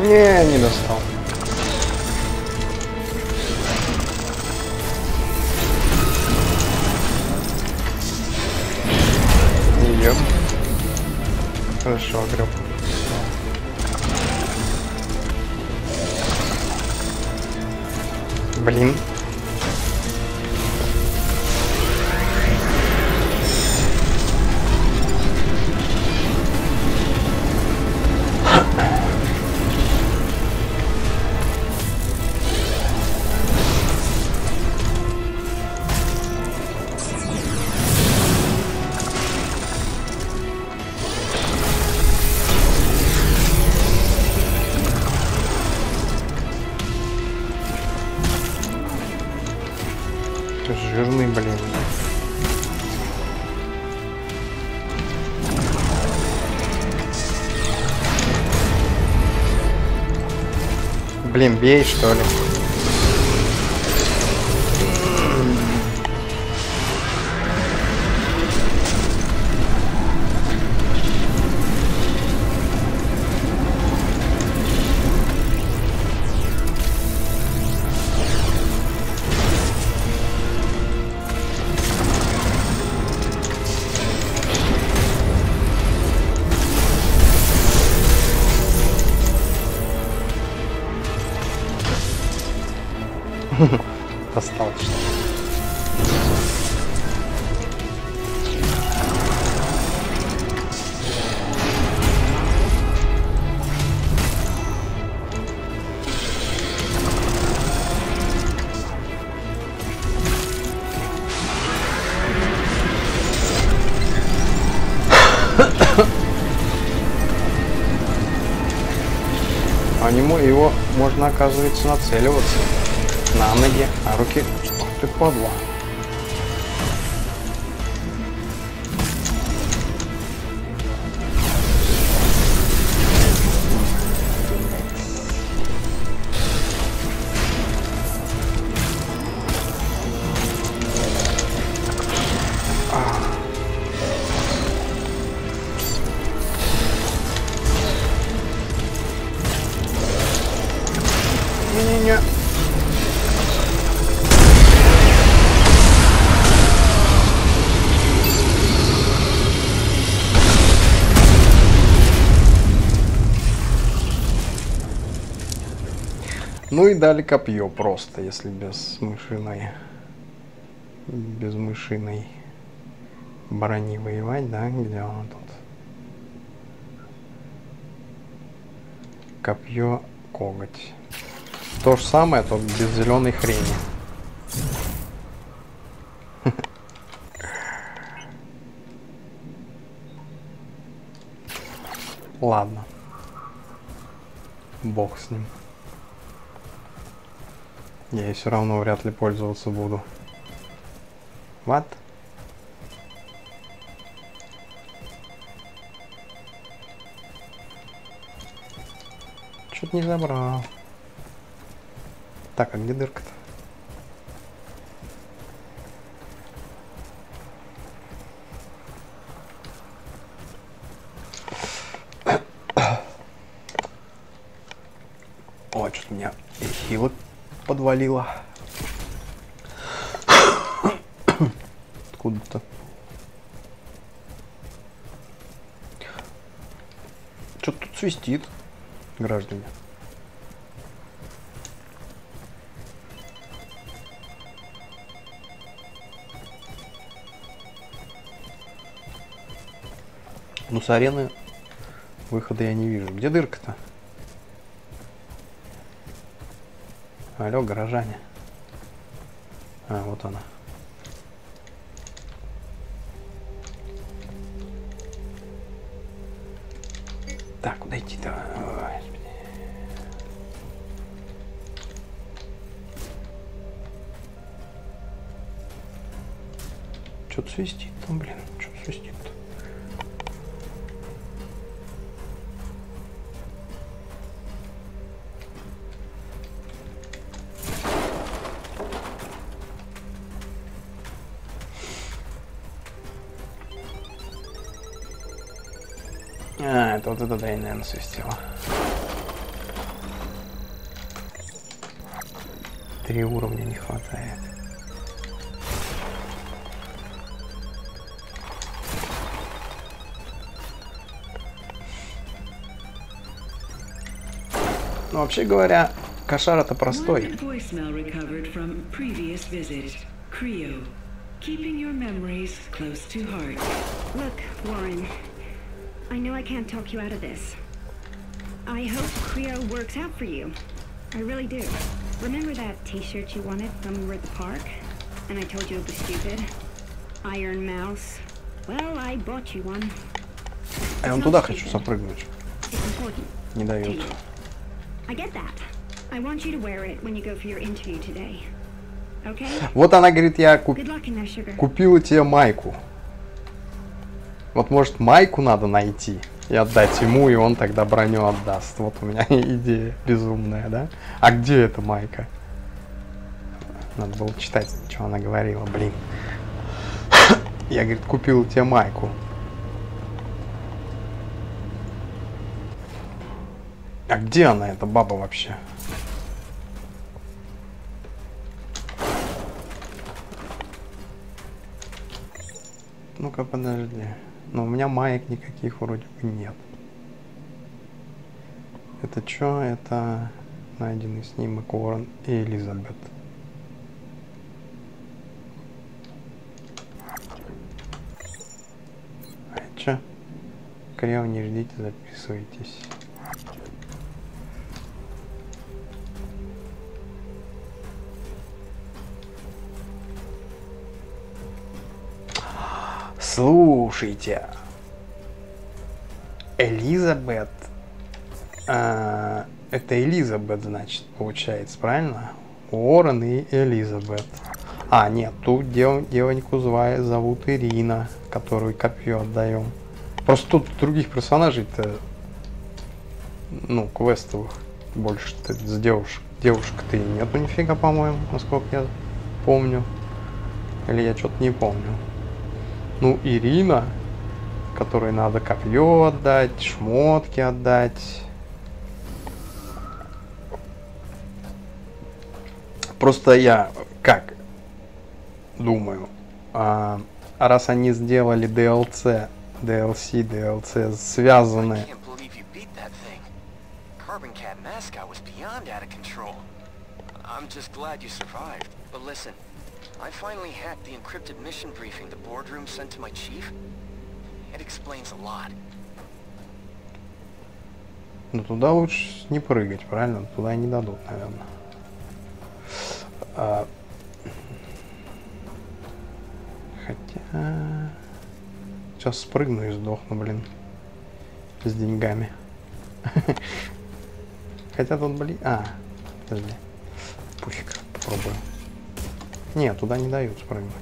Не, не достал. Йоп. Хорошо, греб. Блин. Жирный, блин. Блин, бей, что ли? Достаточно. А нему его можно, оказывается, нацеливаться на ноги, а руки... Ох ты, падла. Не-не-не. Ну и дали копье просто, если без мышиной, без мышиной брони воевать, да? Где оно тут? Копье, коготь. То же самое, только без зеленой хрени. Ладно. Бог с ним. Я и все равно вряд ли пользоваться буду. Вот. Что-то не забрал. Так, а где дырка-то? О, что-то меня и хило подвалило. Откуда-то. Что-то тут свистит, граждане. Ну, с арены выхода я не вижу. Где дырка-то? Алло, горожане. А, вот она. Так, куда идти-то? Что-то свистит там, блин. Что-то свистит. А, это вот эта дрянь, наверное, свистела. Три уровня не хватает. Ну, вообще говоря, кошар это простой. One voicemail recovered from previous visit. Creo. Keeping your memories close to heart. Look, Warren, I know I can't talk you out of this. I hope Creo works out for you. I really do. Remember that t-shirt you wanted when we were at the park? And I told you it was stupid? Iron Mouse. Well, I bought you one. А я вон туда хочу запрыгнуть. It's important. Не дает. I get that. I want you to wear it when you go for your interview today. Okay? Вот она говорит, я куп... Good luck in there, sugar. купила тебе майку. Вот может майку надо найти и отдать ему, и он тогда броню отдаст. Вот у меня идея безумная, да? А где эта майка? Надо было читать, что она говорила, блин. Я, говорит, купила тебе майку. А где она, эта баба вообще? Ну-ка, подожди. Но у меня маек никаких вроде бы нет. Это что? Это найденный снимок Уоррен и Элизабет. А это что? Крио, не ждите, записывайтесь. Слушайте, Элизабет, а, это Элизабет, значит, получается, правильно? Уоррен и Элизабет. А, нет, тут дев, девоньку звали, зовут Ирина, которую копье отдаем. Просто тут других персонажей-то, ну, квестовых больше с девушек. Девушек-то и нету нифига, по-моему, насколько я помню. Или я что-то не помню. Ну, Ирина, которой надо копье отдать, шмотки отдать. Просто я как думаю, а, раз они сделали ди эл си, ди эл си, ди эл си связаны. I finally hacked the encrypted mission briefing the boardroom sent to my chief. It explains a lot. Ну туда лучше не прыгать, правильно? Туда не дадут, наверное. А... Хотя... Сейчас спрыгну и сдохну, блин. С деньгами. Хотя тут, блин... А, подожди. Пуфик, попробую. Нет, туда не дают спрыгнуть.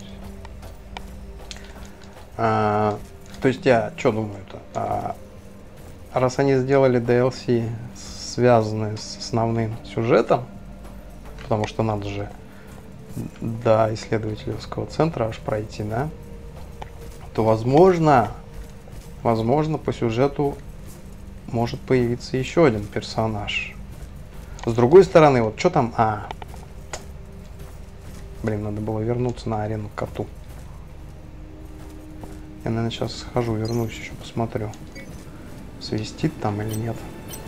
А, то есть я что думаю-то? А, раз они сделали ди эл си, связанные с основным сюжетом, потому что надо же до исследовательского центра аж пройти, да? То возможно, возможно, по сюжету может появиться еще один персонаж. С другой стороны, вот что там... А, блин, надо было вернуться на арену к коту. Я, наверное, сейчас схожу, вернусь, еще посмотрю, свистит там или нет.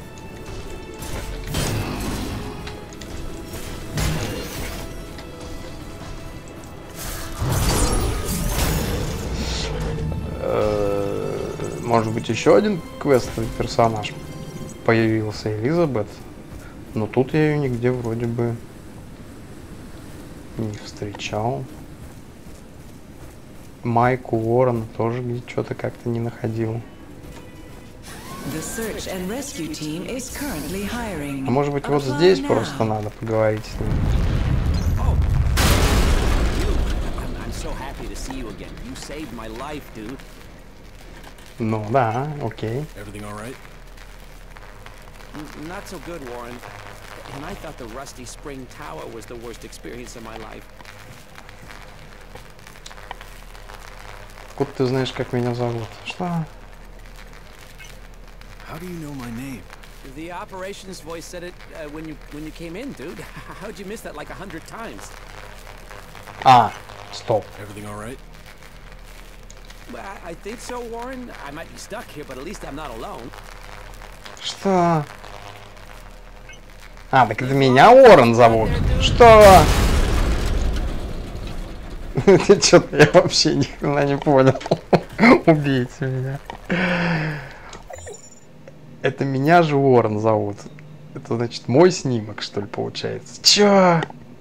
Может быть, еще один квестовый персонаж появился, Элизабет. Но тут я ее нигде вроде бы не встречал. Майку Уоррен тоже где что-то как-то не находил. А может быть, вот здесь просто надо поговорить с ним. Ну да, окей. Not so good, Warren. And I thought the Rusty Spring Tower was the worst experience of my life. Откуда ты знаешь, как меня зовут? Что? How do you know my name? The operations voice said it uh, when you when you came in, dude. How'd you miss that like a hundred times? А, стоп. Everything all right? Well, I, I think so, Warren. I might be stuck here, but at least I'm not alone. Что? А, так это меня Уоррен зовут. Что? Что-то я вообще ни хрена не понял. Убейте меня. Это меня же Уоррен зовут. Это значит мой снимок, что ли, получается? Чё?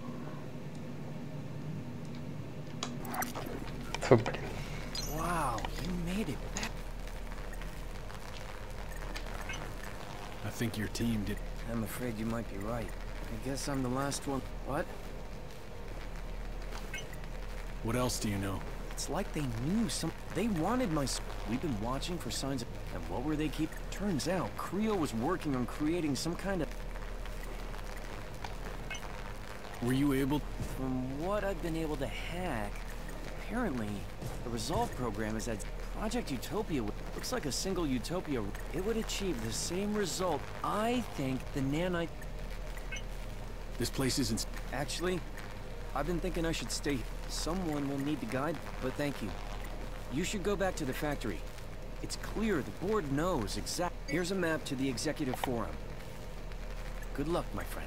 Фу, блин. Wow, you made it back. I think your team did. I'm afraid you might be right. I guess I'm the last one. What? What else do you know? It's like they knew some. They wanted my. We've been watching for signs of. And what were they keep? Turns out, Creo was working on creating some kind of. Were you able? From what I've been able to hack, apparently, the Resolve program is at Project Utopia. Looks like a single Utopia. It would achieve the same result. I think the nanite. This place isn't. Actually, I've been thinking I should stay. Someone will need to guide, but thank you. You should go back to the factory. It's clear the board knows exact. Here's a map to the executive forum. Good luck, my friend.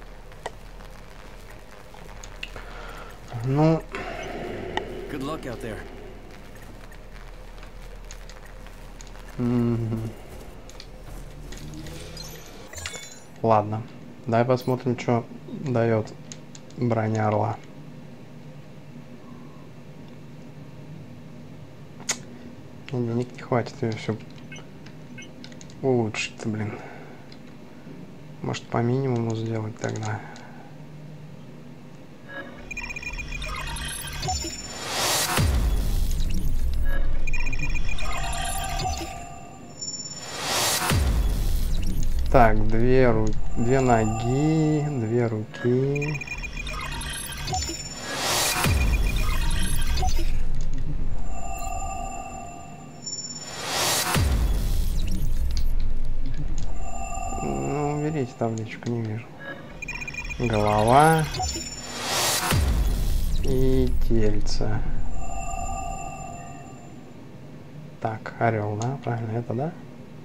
Ну. Good luck out there. Mm-hmm. Ладно, давай посмотрим, что дает броня Орла. Денег не хватит ее все улучшить-то, блин. Может, по минимуму сделать тогда. Так, две, ру... две ноги, две руки. Ну, уберите табличку, не вижу. Голова и тельце. Так, орел, да? Правильно, это, да?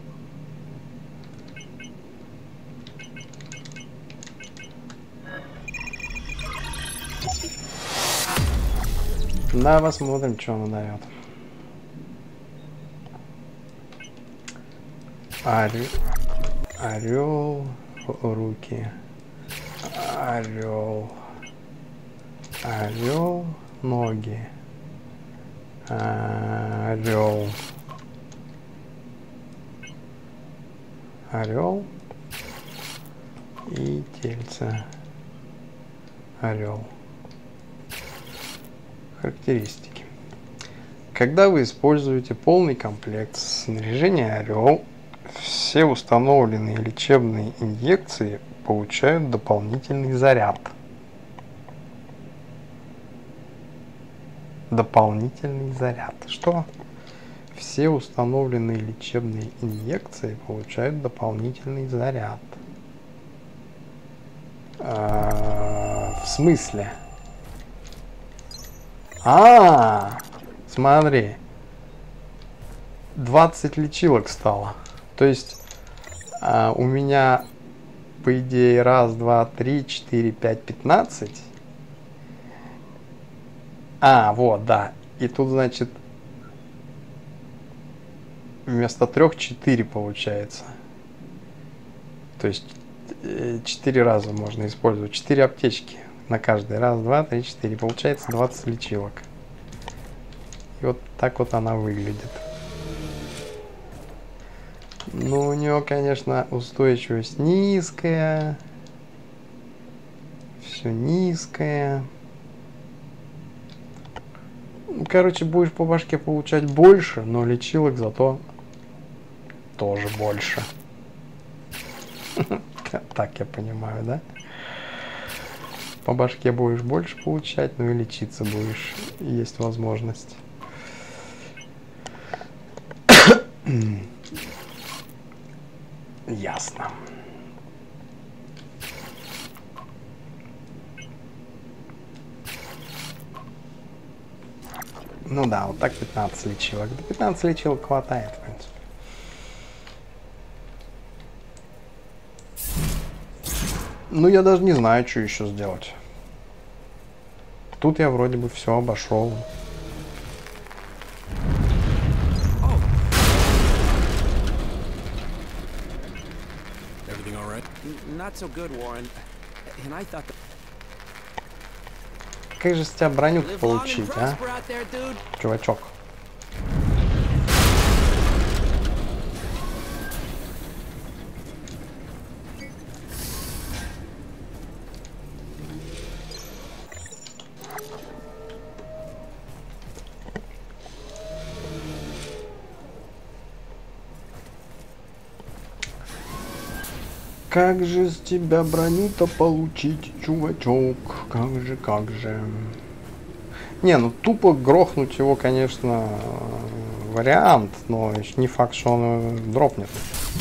Да, посмотрим, что он дает. Орел, орел, руки, орел, орел, ноги, орел, орел и тельце, орел. Характеристики. Когда вы используете полный комплект снаряжения Орел, все установленные лечебные инъекции получают дополнительный заряд. Дополнительный заряд. Что? Все установленные лечебные инъекции получают дополнительный заряд. А, в смысле? А, смотри, двадцать лечилок стало. То есть а, у меня, по идее, раз, два, три, четыре, пять, пятнадцать. А, вот, да. И тут, значит, вместо трех четыре получается. То есть четыре раза можно использовать. Четыре аптечки. На каждый. Раз, два, три, четыре. Получается двадцать лечилок. И вот так вот она выглядит. Ну, у нее, конечно, устойчивость низкая. Все низкое. Ну, короче, будешь по башке получать больше, но лечилок зато тоже больше. Так я понимаю, да? По башке будешь больше получать, но и лечиться будешь. Есть возможность. Ясно. Ну да, вот так пятнадцать лечилок. пятнадцать лечилок хватает, в принципе. Ну, я даже не знаю, что еще сделать. Тут я вроде бы все обошел. Everything all right? Not so good, Warren. And I thought the... Как же с тебя броню Live long and получить, а? prosper out there, dude. Чувачок. Как же с тебя броню-то получить, чувачок? Как же, как же. Не, ну тупо грохнуть его, конечно, вариант, но не факт, что он дропнет.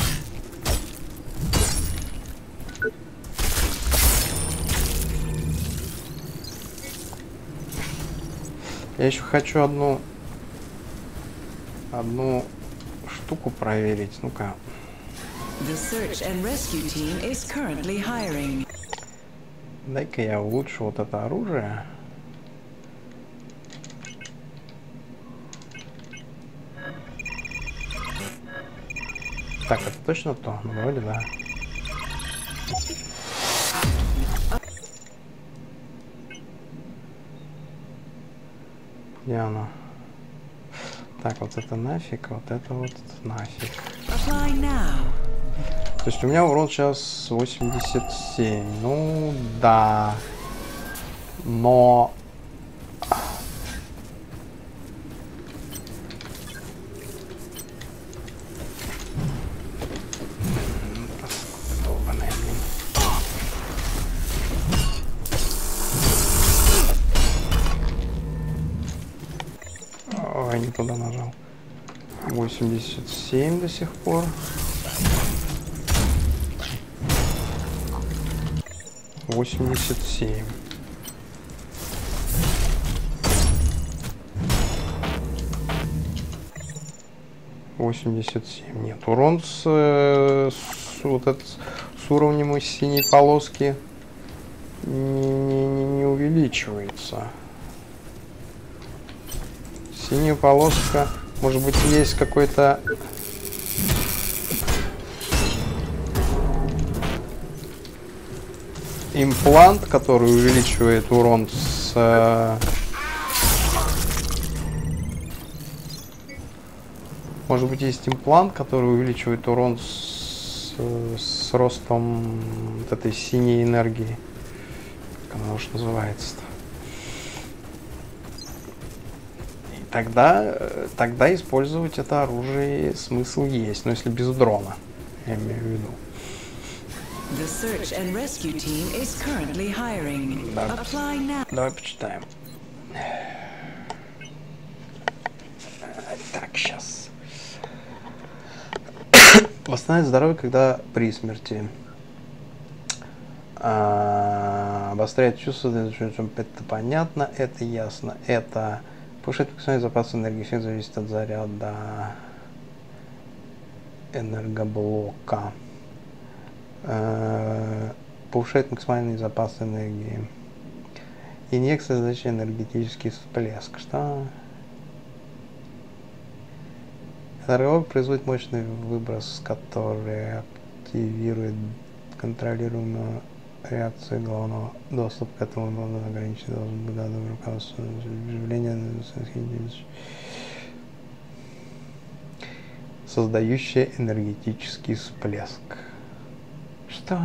Я еще хочу одну одну штуку проверить. Ну-ка. The search and rescue team is currently hiring. Дай-ка я улучшу вот это оружие. Так, это точно то? Ну, вроде да. Где оно? Так, вот это нафиг, вот это вот нафиг. Apply now. То есть у меня урон сейчас восемьдесят семь. Ну да. Но... Ой, не туда нажал. восемьдесят семь до сих пор. восемьдесят семь. восемьдесят семь. Нет, урон с, с, вот этот, с уровнем синей полоски не, не, не увеличивается. Синяя полоска, может быть, есть какой-то... имплант, который увеличивает урон с... Э... Может быть, есть имплант, который увеличивает урон с, с ростом вот этой синей энергии. Как она уж называется-то. И тогда, тогда использовать это оружие смысл есть, но если без дрона, я имею в виду. The search and rescue team is currently hiring. Да. Apply now. Давай почитаем. Так, сейчас. Восстановить здоровье, когда при смерти. А, обостряет чувство, это понятно, это ясно. Это повышает максимальный запас энергии, все зависит от заряда энергоблока. Uh, повышает максимальный запас энергии. Инъекция задачи энергетический всплеск. Что? Энергоблок производит мощный выброс, который активирует контролируемую реакцию главного. Доступ к этому можно ограничить, должен быть данным руководством оживления, создающее энергетический всплеск. Что?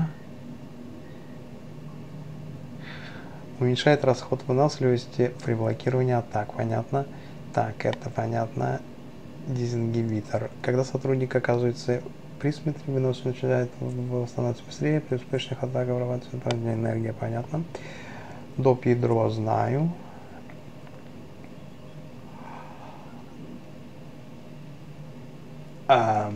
Уменьшает расход выносливости при блокировании атак. Понятно. Так, это понятно. Дезингибитор. Когда сотрудник оказывается при смерти, выносливость начинает восстанавливаться быстрее, при успешных атаках вырабатывается энергия. Понятно. Доп ядро знаю. А,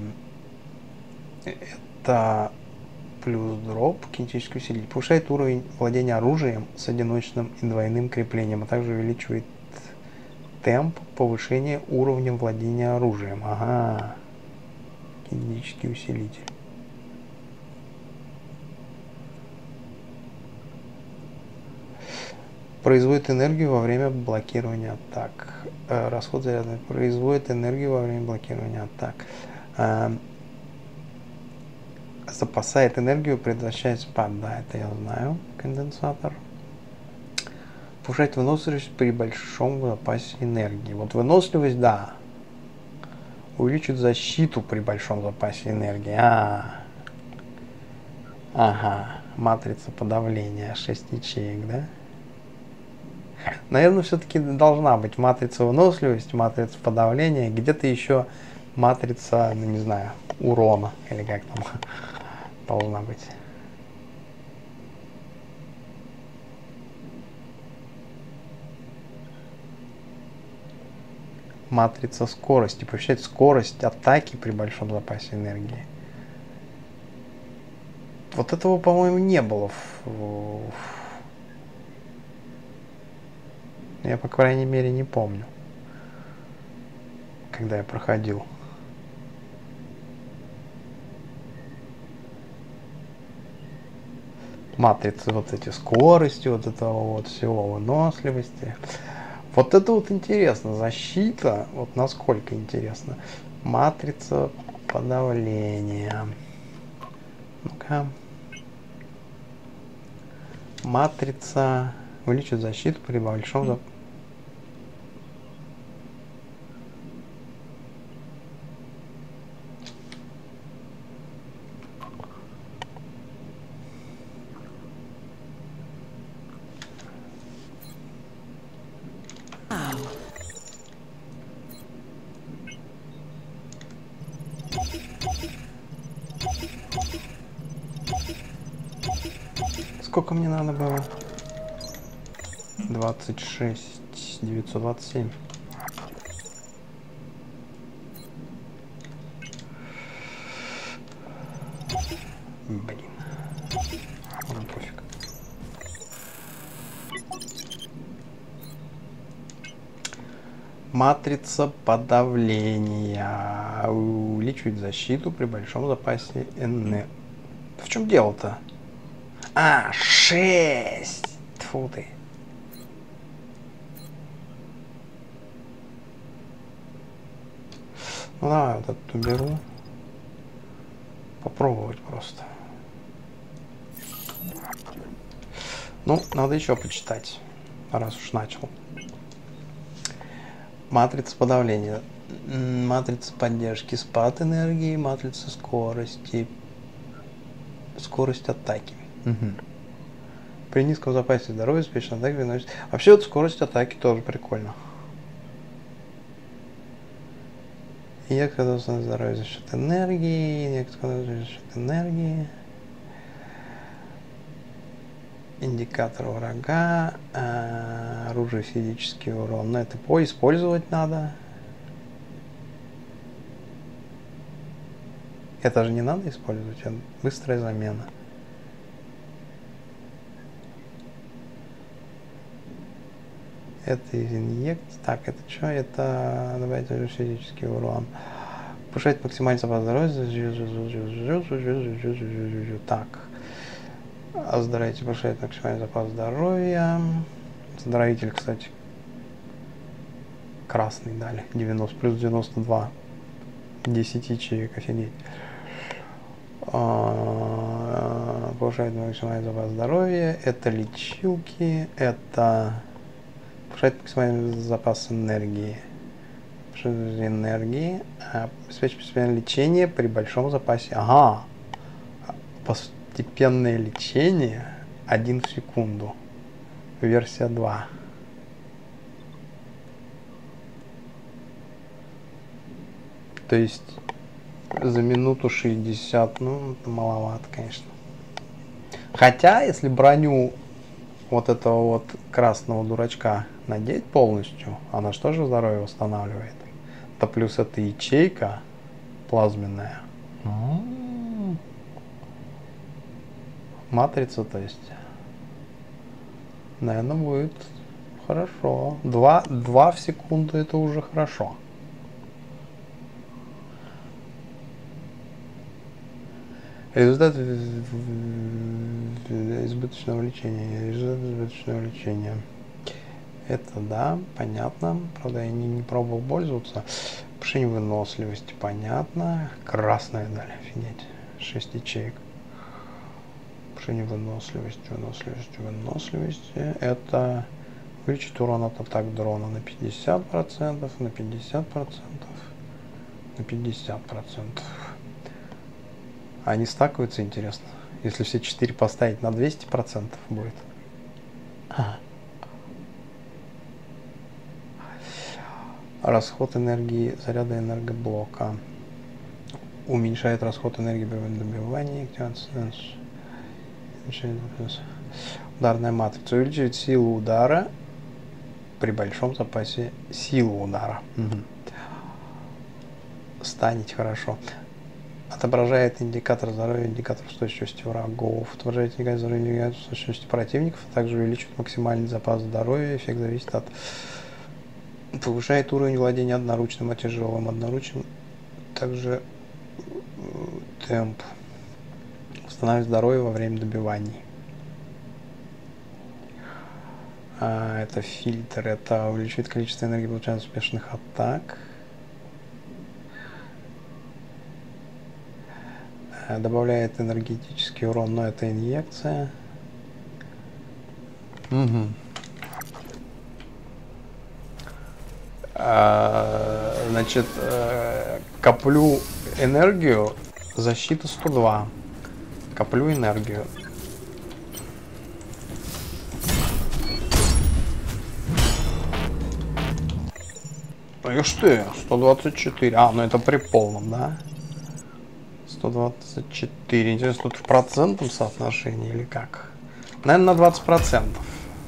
это... Плюс дроп, кинетический усилитель. Повышает уровень владения оружием с одиночным и двойным креплением, а также увеличивает темп повышения уровня владения оружием. Ага. Кинетический усилитель. Производит энергию во время блокирования атак. Э, расход заряда. Производит энергию во время блокирования атак. Э, запасает энергию, предотвращает спад. Да, это я знаю. Конденсатор. Повышает выносливость при большом запасе энергии. Вот выносливость, да. Увеличит защиту при большом запасе энергии. А, ага. Матрица подавления. шесть ячеек, да? Наверное, все-таки должна быть матрица выносливости, матрица подавления, где-то еще матрица, ну не знаю, урона, или как там должна быть. Матрица скорости, повышает скорость атаки при большом запасе энергии. Вот этого, по-моему, не было в... Я, по крайней мере, не помню, когда я проходил. Матрицы вот эти скорости, вот этого вот всего, выносливости. Вот это вот интересно. Защита, вот насколько интересно. Матрица подавления. Ну-ка. Матрица увеличит защиту при большом запасе. Сколько мне надо было? двадцать шесть девятьсот двадцать семь. Блин. Ну, пофиг. Матрица подавления. Увеличивает защиту при большом запасе энергии. В чем дело-то? А, шесть. Тьфу ты. Ну давай вот этот уберу. Попробовать просто. Ну, надо еще почитать, раз уж начал. Матрица подавления. Матрица поддержки спад энергии, матрица скорости. Скорость атаки. Угу. При низком запасе здоровья успешно атаки выносит. Вообще вот скорость атаки тоже прикольно. Некоторое здоровье за счет энергии, некоторое за счет энергии. Индикатор врага, э, оружие, физический урон. Но это по использовать надо. Это же не надо использовать, это быстрая замена. Это инъект. Так, это что? Это давайте физический урон. Повышать максимальный запас здоровья. Так. Оздоровите, повышает максимальный запас здоровья. Оздоровитель, кстати. Красный дали. девяносто плюс девяносто два. десять ячеек, офигеть. Повышает максимальный запас здоровья. Это лечилки. Это повышает максимальный запас энергии. Энергии. Обеспечивает постепенное лечение при большом запасе. Ага. Постепенное лечение один в секунду. Версия два. То есть за минуту шестьдесят, ну, это маловато, конечно. Хотя, если броню вот этого вот красного дурачка надеть полностью, она что же здоровье восстанавливает? Да плюс это ячейка плазменная. М-м-м. Матрица, то есть. Наверное, будет хорошо. Два, два в секунду это уже хорошо. Результат избыточного лечения. Результат избыточного лечения. Это да, понятно. Правда, я не, не пробовал пользоваться. Повышение выносливости, понятно. Красная дали, офигеть. шесть ячеек. Повышение выносливости, выносливости, выносливости. Это увеличит урон от атак дрона на пятьдесят процентов, на пятьдесят процентов, на пятьдесят процентов. Они стакаются, интересно. Если все четыре поставить, на двести процентов будет. Ага. Расход энергии заряда энергоблока. Уменьшает расход энергии при добивании. Ударная матрица. Увеличивает силу удара при большом запасе силы удара. Угу. Станет хорошо. Отображает индикатор здоровья, индикатор устойчивости врагов. Отображает индикатор здоровья, индикатор устойчивости противников. А также увеличивает максимальный запас здоровья. Эффект зависит от... Повышает уровень владения одноручным, а тяжелым одноручным. Также темп. Восстанавливает здоровье во время добиваний. А, это фильтр. Это увеличивает количество энергии получения успешных атак. А, добавляет энергетический урон, но это инъекция. Угу. А, значит, э, коплю энергию, защита сто два. Коплю энергию. Ишь ты, сто двадцать четыре. А, ну это при полном, да? сто двадцать четыре. Интересно, тут в процентном соотношении или как? Наверное, на двадцать процентов.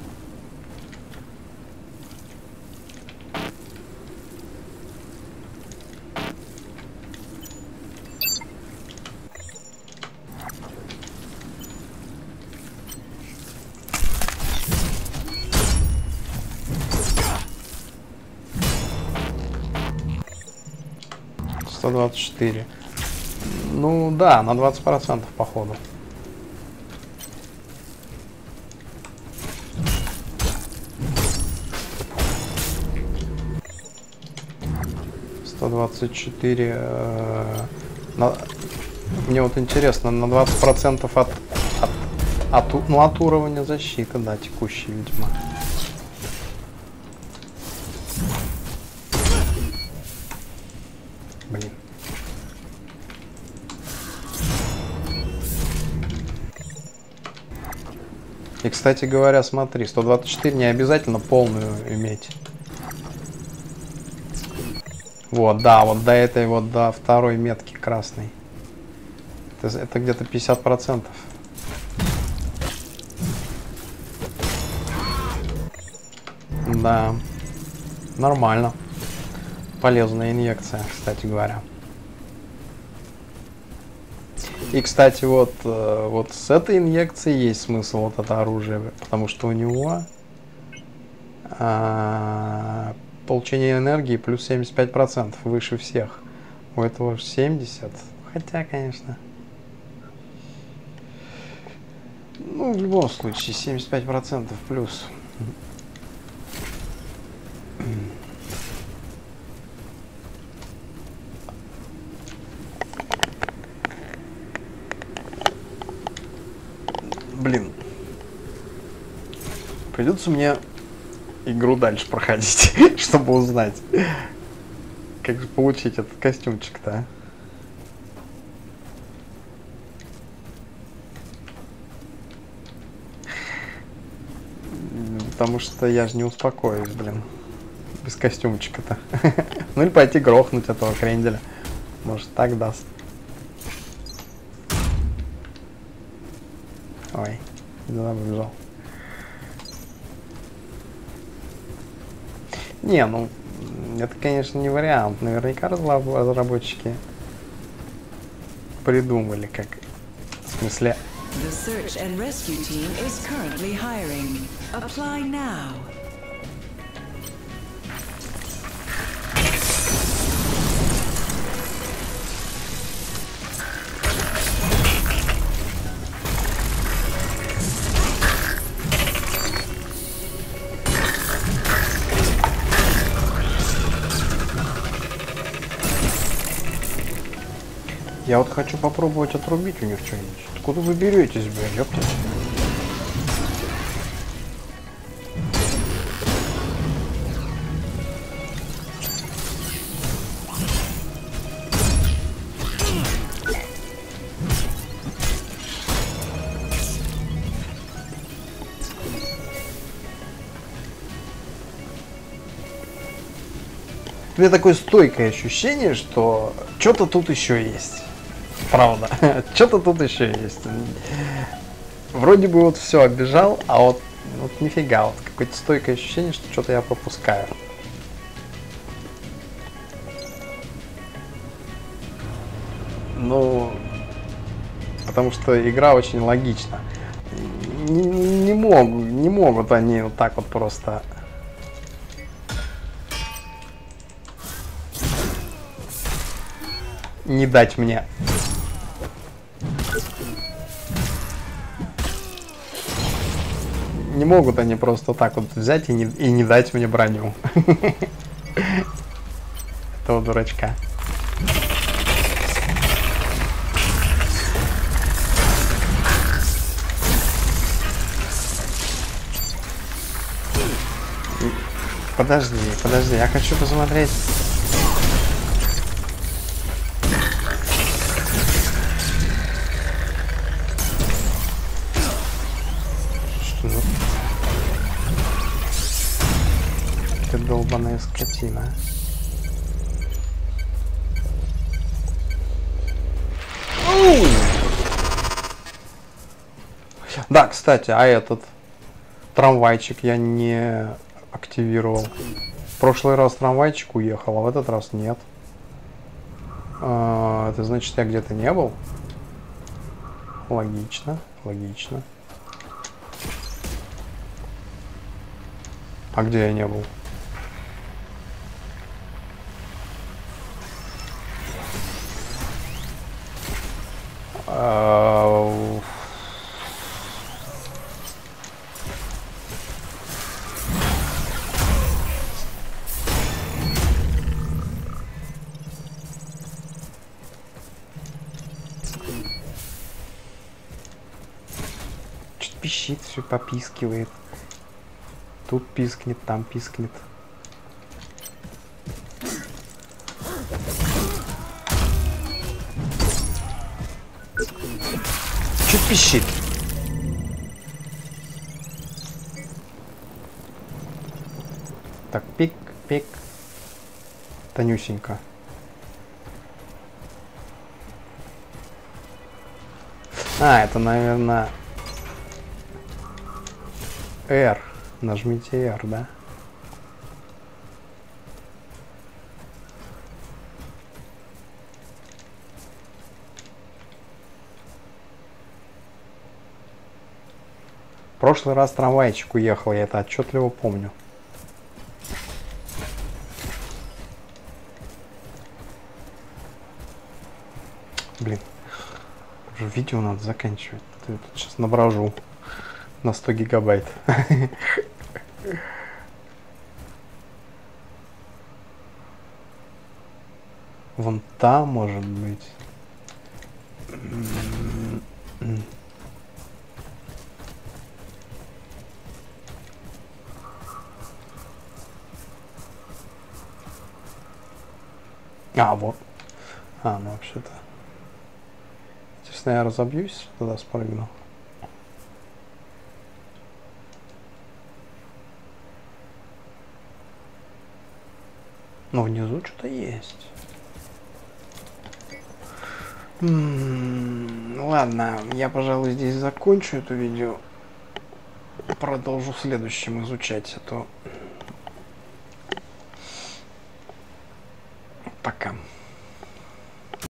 сто двадцать четыре. Ну да, на двадцать процентов походу. сто двадцать четыре. Э, на, мне вот интересно, на двадцать процентов от, от, от, ну, от уровня защиты, да, текущий, видимо. Блин. И, кстати говоря, смотри, сто двадцать четыре не обязательно полную иметь. Вот, да, вот до этой вот, до второй метки красной. Это, это где-то пятьдесят процентов. Да, нормально. Полезная инъекция, кстати говоря. И, кстати, вот, вот с этой инъекцией есть смысл вот это оружие, потому что у него а, получение энергии плюс семьдесят пять процентов выше всех. У этого семьдесят, хотя, конечно. Ну, в любом случае, семьдесят пять процентов плюс. Блин, придется мне игру дальше проходить, чтобы узнать, как же получить этот костюмчик-то. Потому что я же не успокоюсь, блин, без костюмчика-то. Ну или пойти грохнуть этого кренделя, может так даст. Ой, туда побежал. Не, ну, это, конечно, не вариант. Наверняка разработчики придумали, как, в смысле... The search and rescue team is currently hiring. Apply now. Я вот хочу попробовать отрубить у них что-нибудь. Откуда вы беретесь, бля, ёптать? У меня такое стойкое ощущение, что что-то тут еще есть. Правда, что-то тут еще есть. Вроде бы вот все оббежал, а вот, вот нифига, вот какое-то стойкое ощущение, что что-то я пропускаю. Ну, потому что игра очень логична. Не, не могут, не могут они вот так вот просто. Не дать мне. Не могут они просто так вот взять и не, и не дать мне броню. Этого дурачка. Подожди, подожди, я хочу посмотреть. Ты долбаная скотина. Да, кстати, а этот трамвайчик я не активировал. В прошлый раз трамвайчик уехал, а в этот раз нет. А, это значит, я где-то не был? Логично, логично. А где я не был? А... Что-то пищит, все попискивает. Тут пискнет, там пискнет. Чё пищит? Так, пик, пик. Тонюсенько. А, это, наверное, R. Нажмите R, да? В прошлый раз трамвайчик уехал, я это отчетливо помню. Блин, уже видео надо заканчивать. Я тут сейчас наброжу на сто гигабайт. Вон там, может быть. А, вот. А, ну вообще-то. Если я разобьюсь, туда спрыгну. Но внизу что-то есть. М-м, ладно, я, пожалуй, здесь закончу это видео. Продолжу в следующем изучать, а то... Пока.